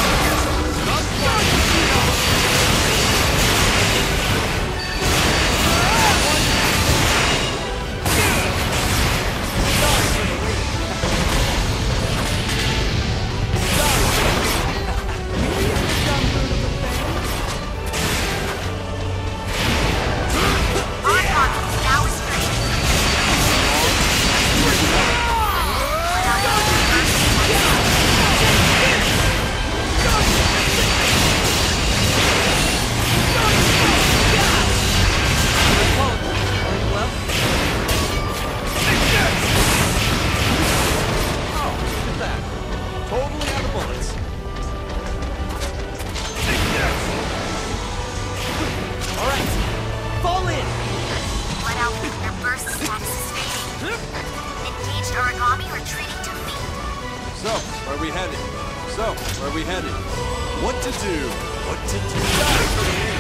Where are we headed? What to do? What to do?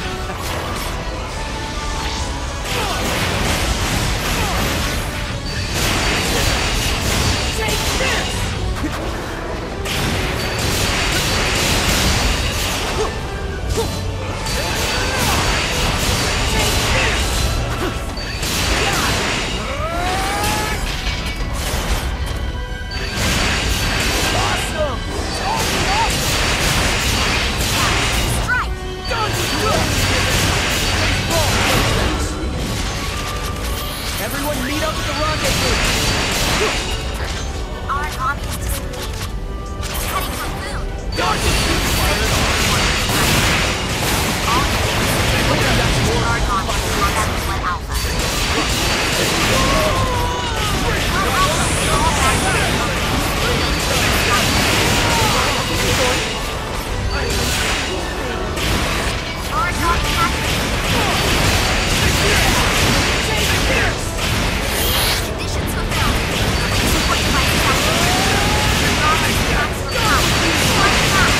Everyone meet up at the rendezvous! Our army is disengaging. It's heading for food. All units, our army is on Blood Alpha. Blood Alpha, all back to the our army conditions fulfilled. Supported by staff. Maximum power. One attack.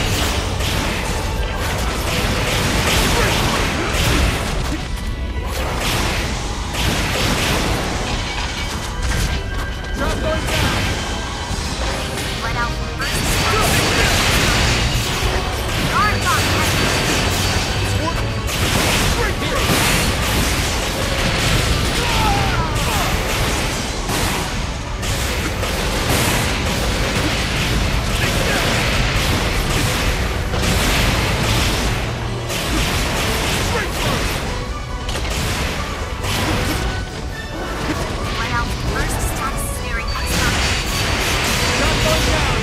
Drop going down! Let out first strike. Guard on Let out first status is nearing external. Drop going down!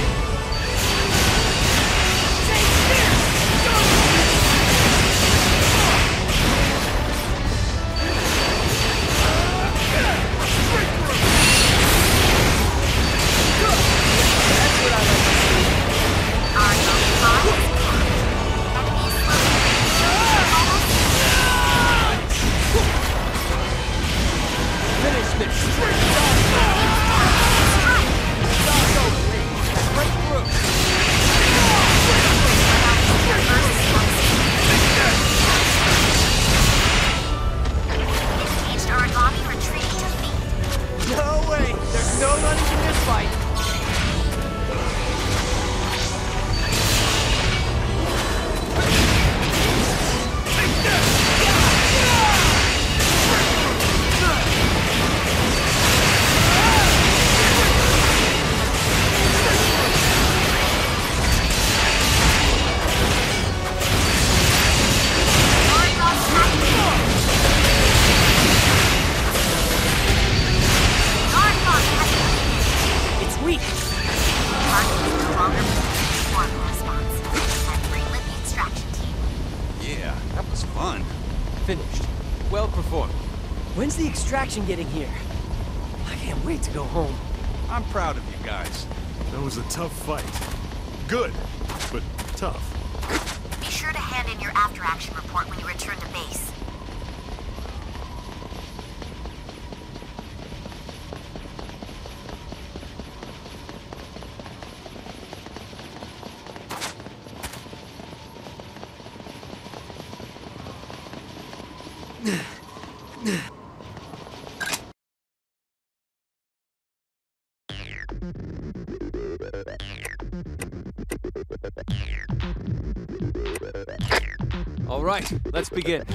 That's what I like to see. Our own boss is back. Enemy slowly. Almost Finish this! Straight down! strike. Right through! First strike. Engaged origami retreating to feet. No way! There's no running from this fight! It's weak! Target is no longer formal response. And greenlit the extraction team. Yeah, that was fun. Finished. Well performed. When's the extraction getting here? I can't wait to go home. I'm proud of you guys. That was a tough fight. Good, but tough. Be sure to hand in your after-action report when you return to base. All right, let's begin.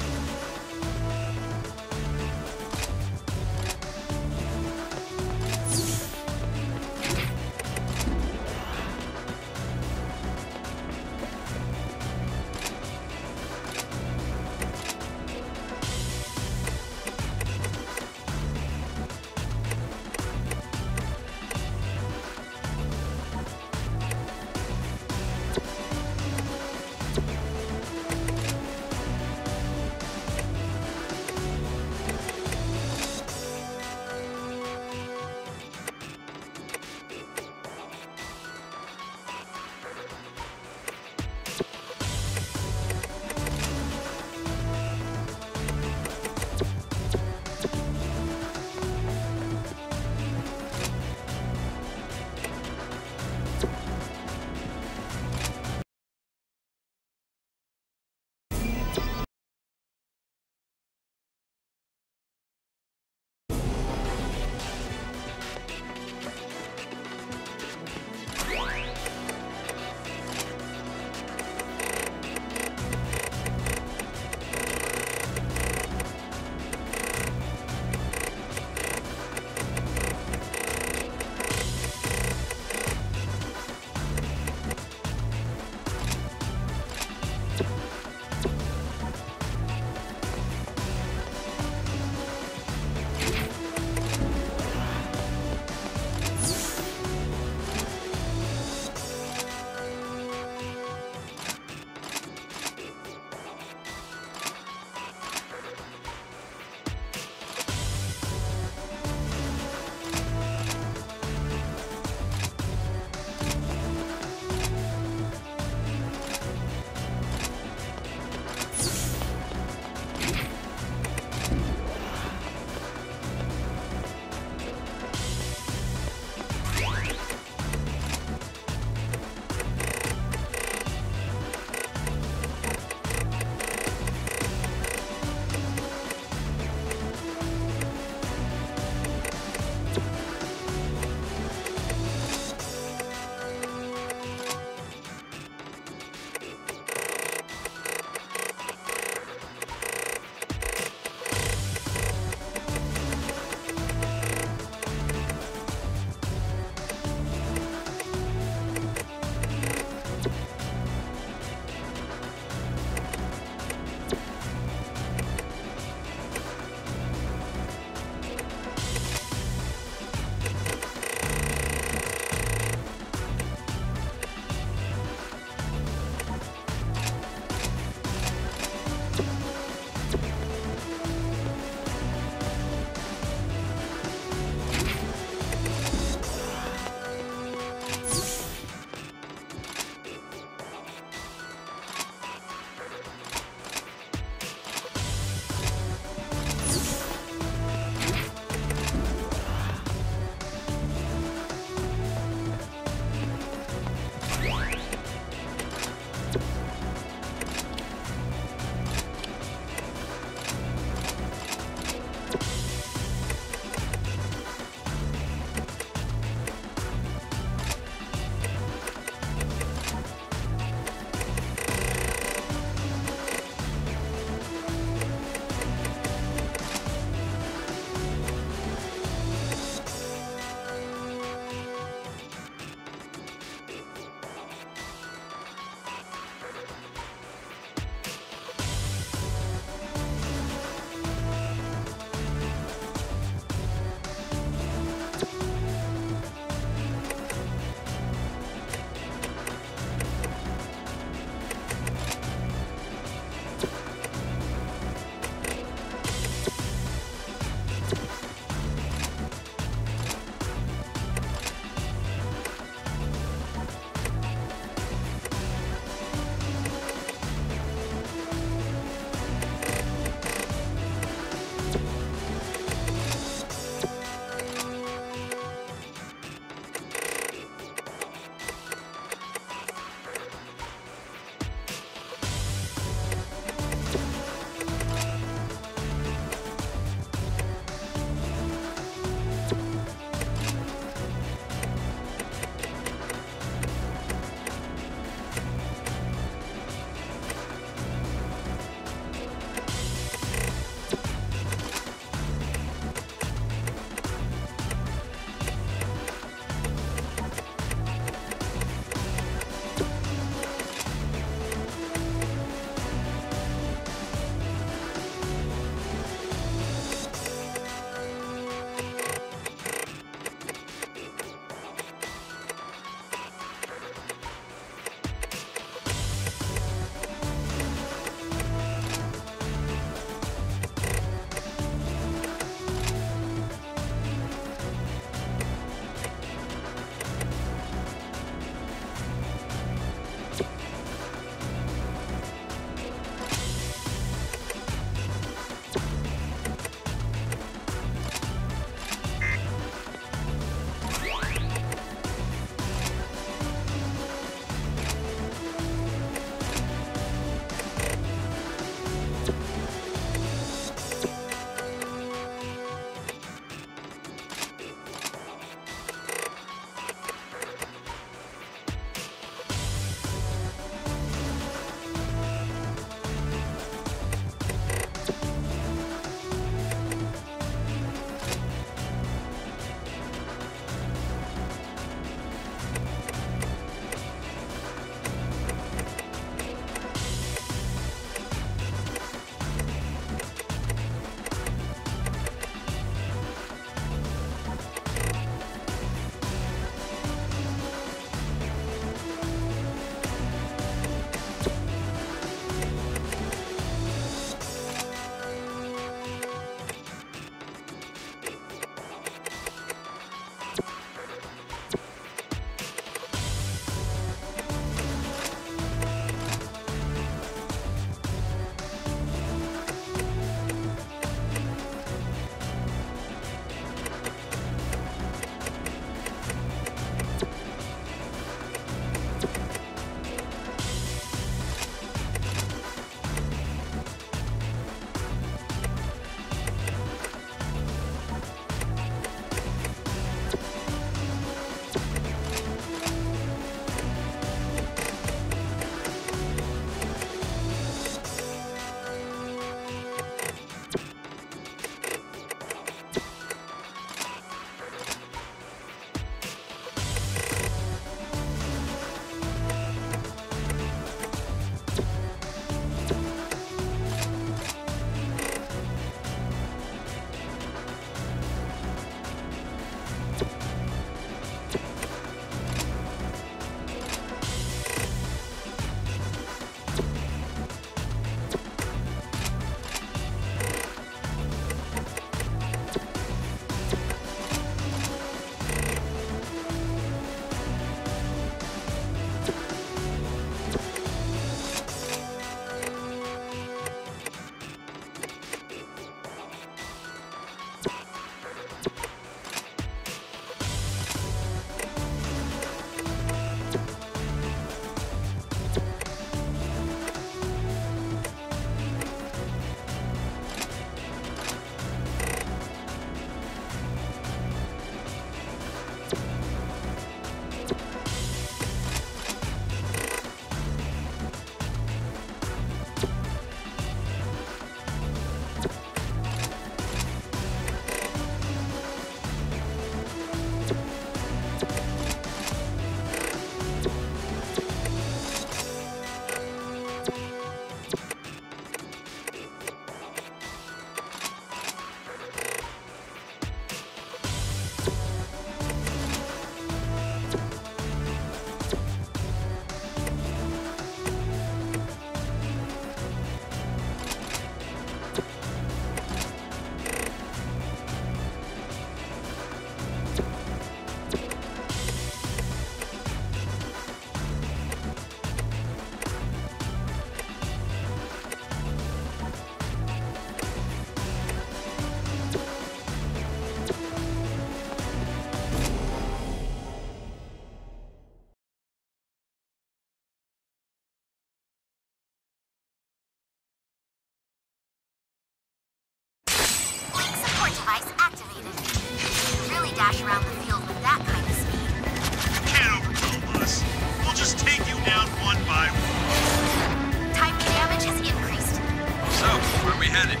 we headed?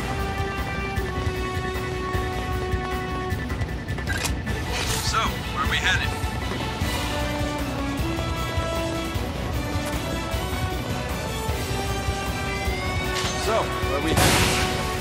So, where are we headed? So, where are we headed?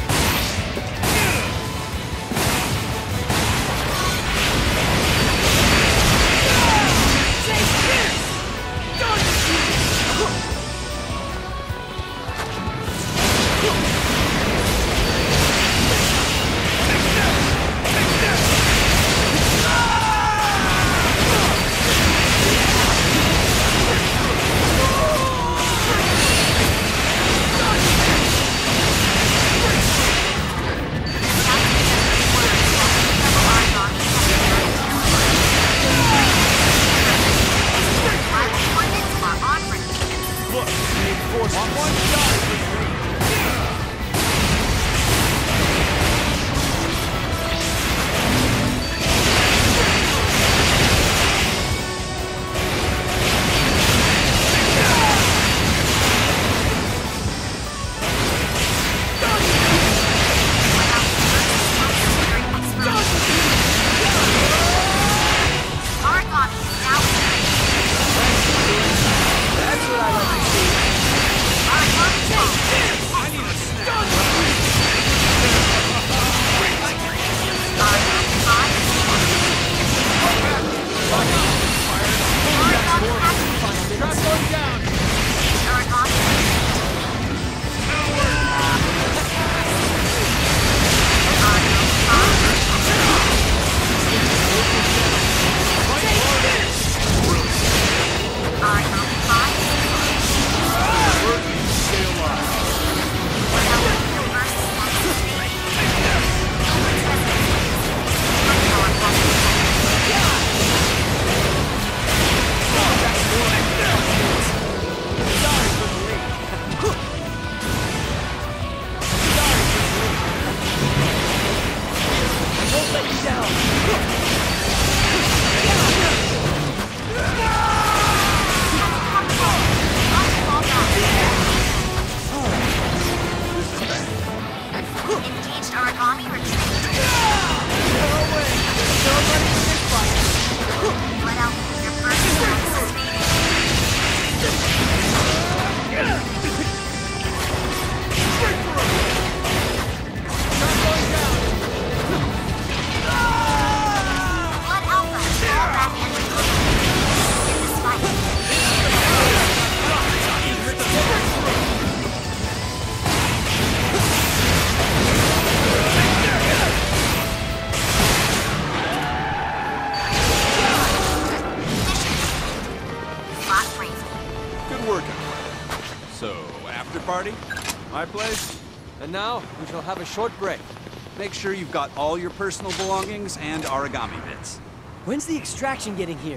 Party? My place? And now, we shall have a short break. Make sure you've got all your personal belongings and origami bits. When's the extraction getting here?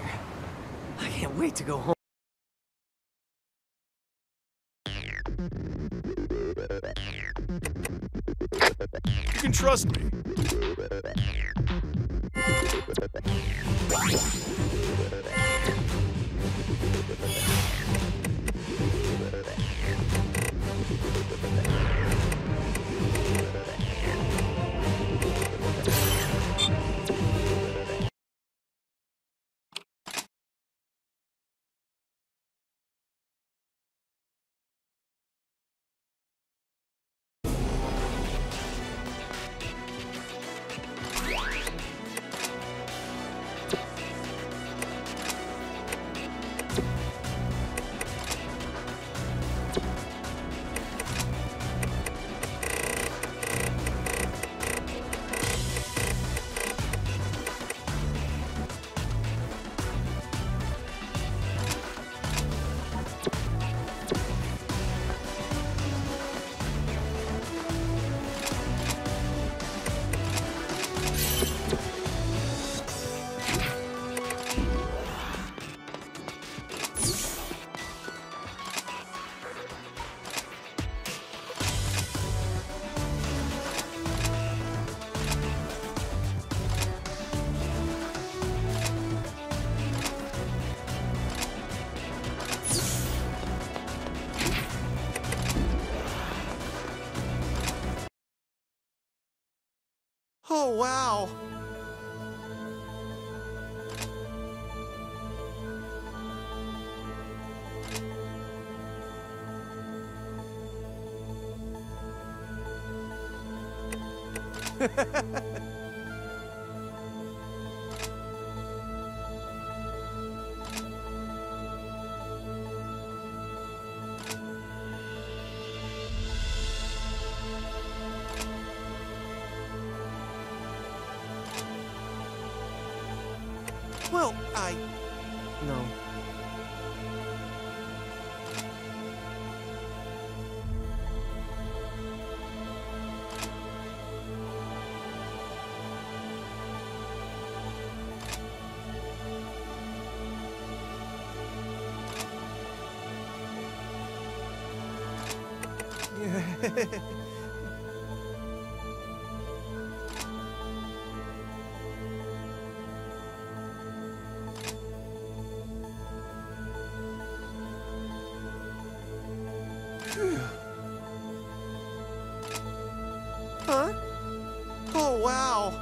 I can't wait to go home. You can trust me. Oh, wow. Well, no. Huh? Oh, wow.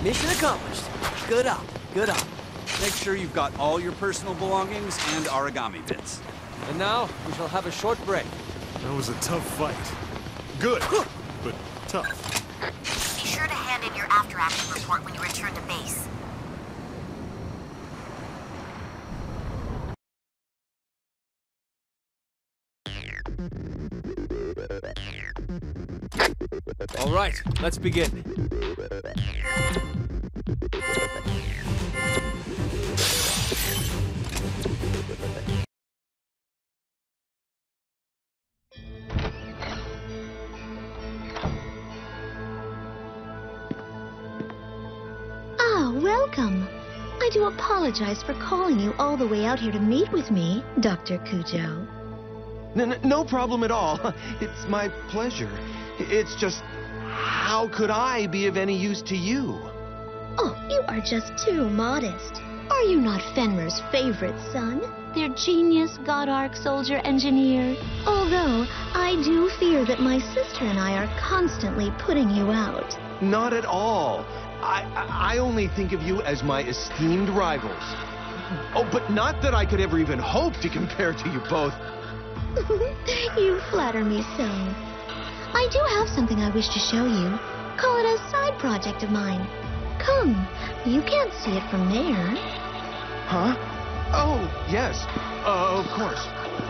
Mission accomplished. Good up, good up. Make sure you've got all your personal belongings and origami bits. And now, we shall have a short break. That was a tough fight. Good, but tough. Be sure to hand in your after-action report when you return to base. All right, let's begin. Welcome. I do apologize for calling you all the way out here to meet with me, Dr. Cujo. No problem at all. It's my pleasure. It's just, how could I be of any use to you? Oh, you are just too modest. Are you not Fenrir's favorite son? Their genius God Arc soldier engineer? Although, I do fear that my sister and I are constantly putting you out. Not at all. I only think of you as my esteemed rivals. Oh, but not that I could ever even hope to compare to you both. You flatter me so. I do have something I wish to show you. Call it a side project of mine. Come, you can't see it from there. Huh? Oh, yes. Of course.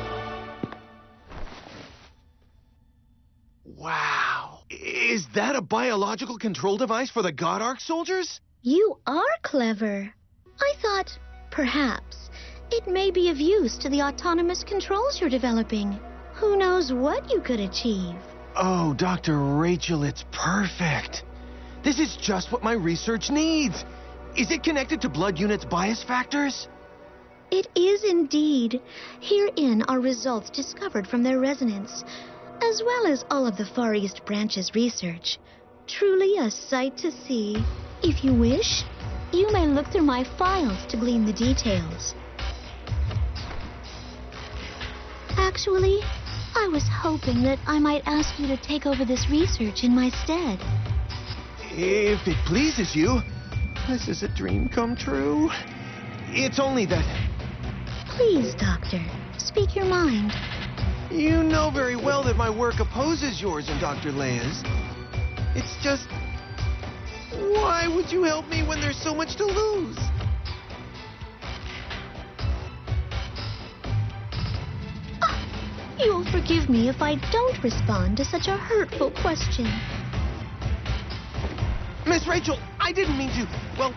Wow. Is that a biological control device for the God Arc soldiers? You are clever. I thought, perhaps, it may be of use to the autonomous controls you're developing. Who knows what you could achieve? Oh, Dr. Rachel, it's perfect. This is just what my research needs. Is it connected to blood units' bias factors? It is indeed. Herein are results discovered from their resonance, as well as all of the Far East Branch's research. Truly a sight to see. If you wish, you may look through my files to glean the details. Actually, I was hoping that I might ask you to take over this research in my stead. If it pleases you, this is a dream come true. It's only that... Please, Doctor, speak your mind. You know very well that my work opposes yours and Dr. Leia's. It's just... Why would you help me when there's so much to lose? You'll forgive me if I don't respond to such a hurtful question. Miss Rachel, I didn't mean to... Well,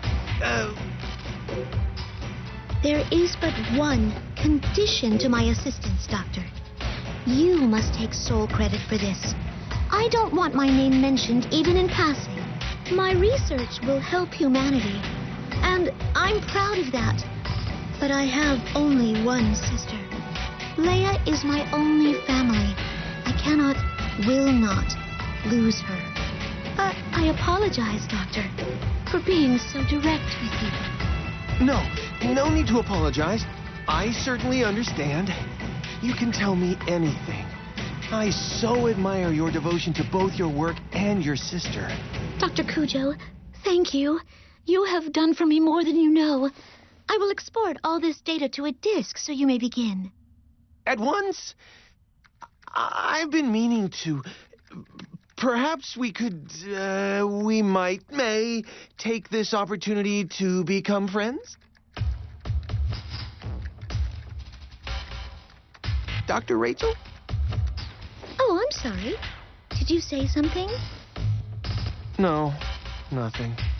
There is but one condition to my assistance, Doctor. You must take sole credit for this. I don't want my name mentioned even in passing. My research will help humanity, and I'm proud of that. But I have only one sister. Leia is my only family. I cannot, will not, lose her. I apologize, Doctor, for being so direct with you. No need to apologize. I certainly understand. You can tell me anything. I so admire your devotion to both your work and your sister. Dr. Cujo, thank you. You have done for me more than you know. I will export all this data to a disk so you may begin. At once? I've been meaning to. Perhaps we could, may take this opportunity to become friends? Dr. Rachel? Oh, I'm sorry. Did you say something? No, nothing.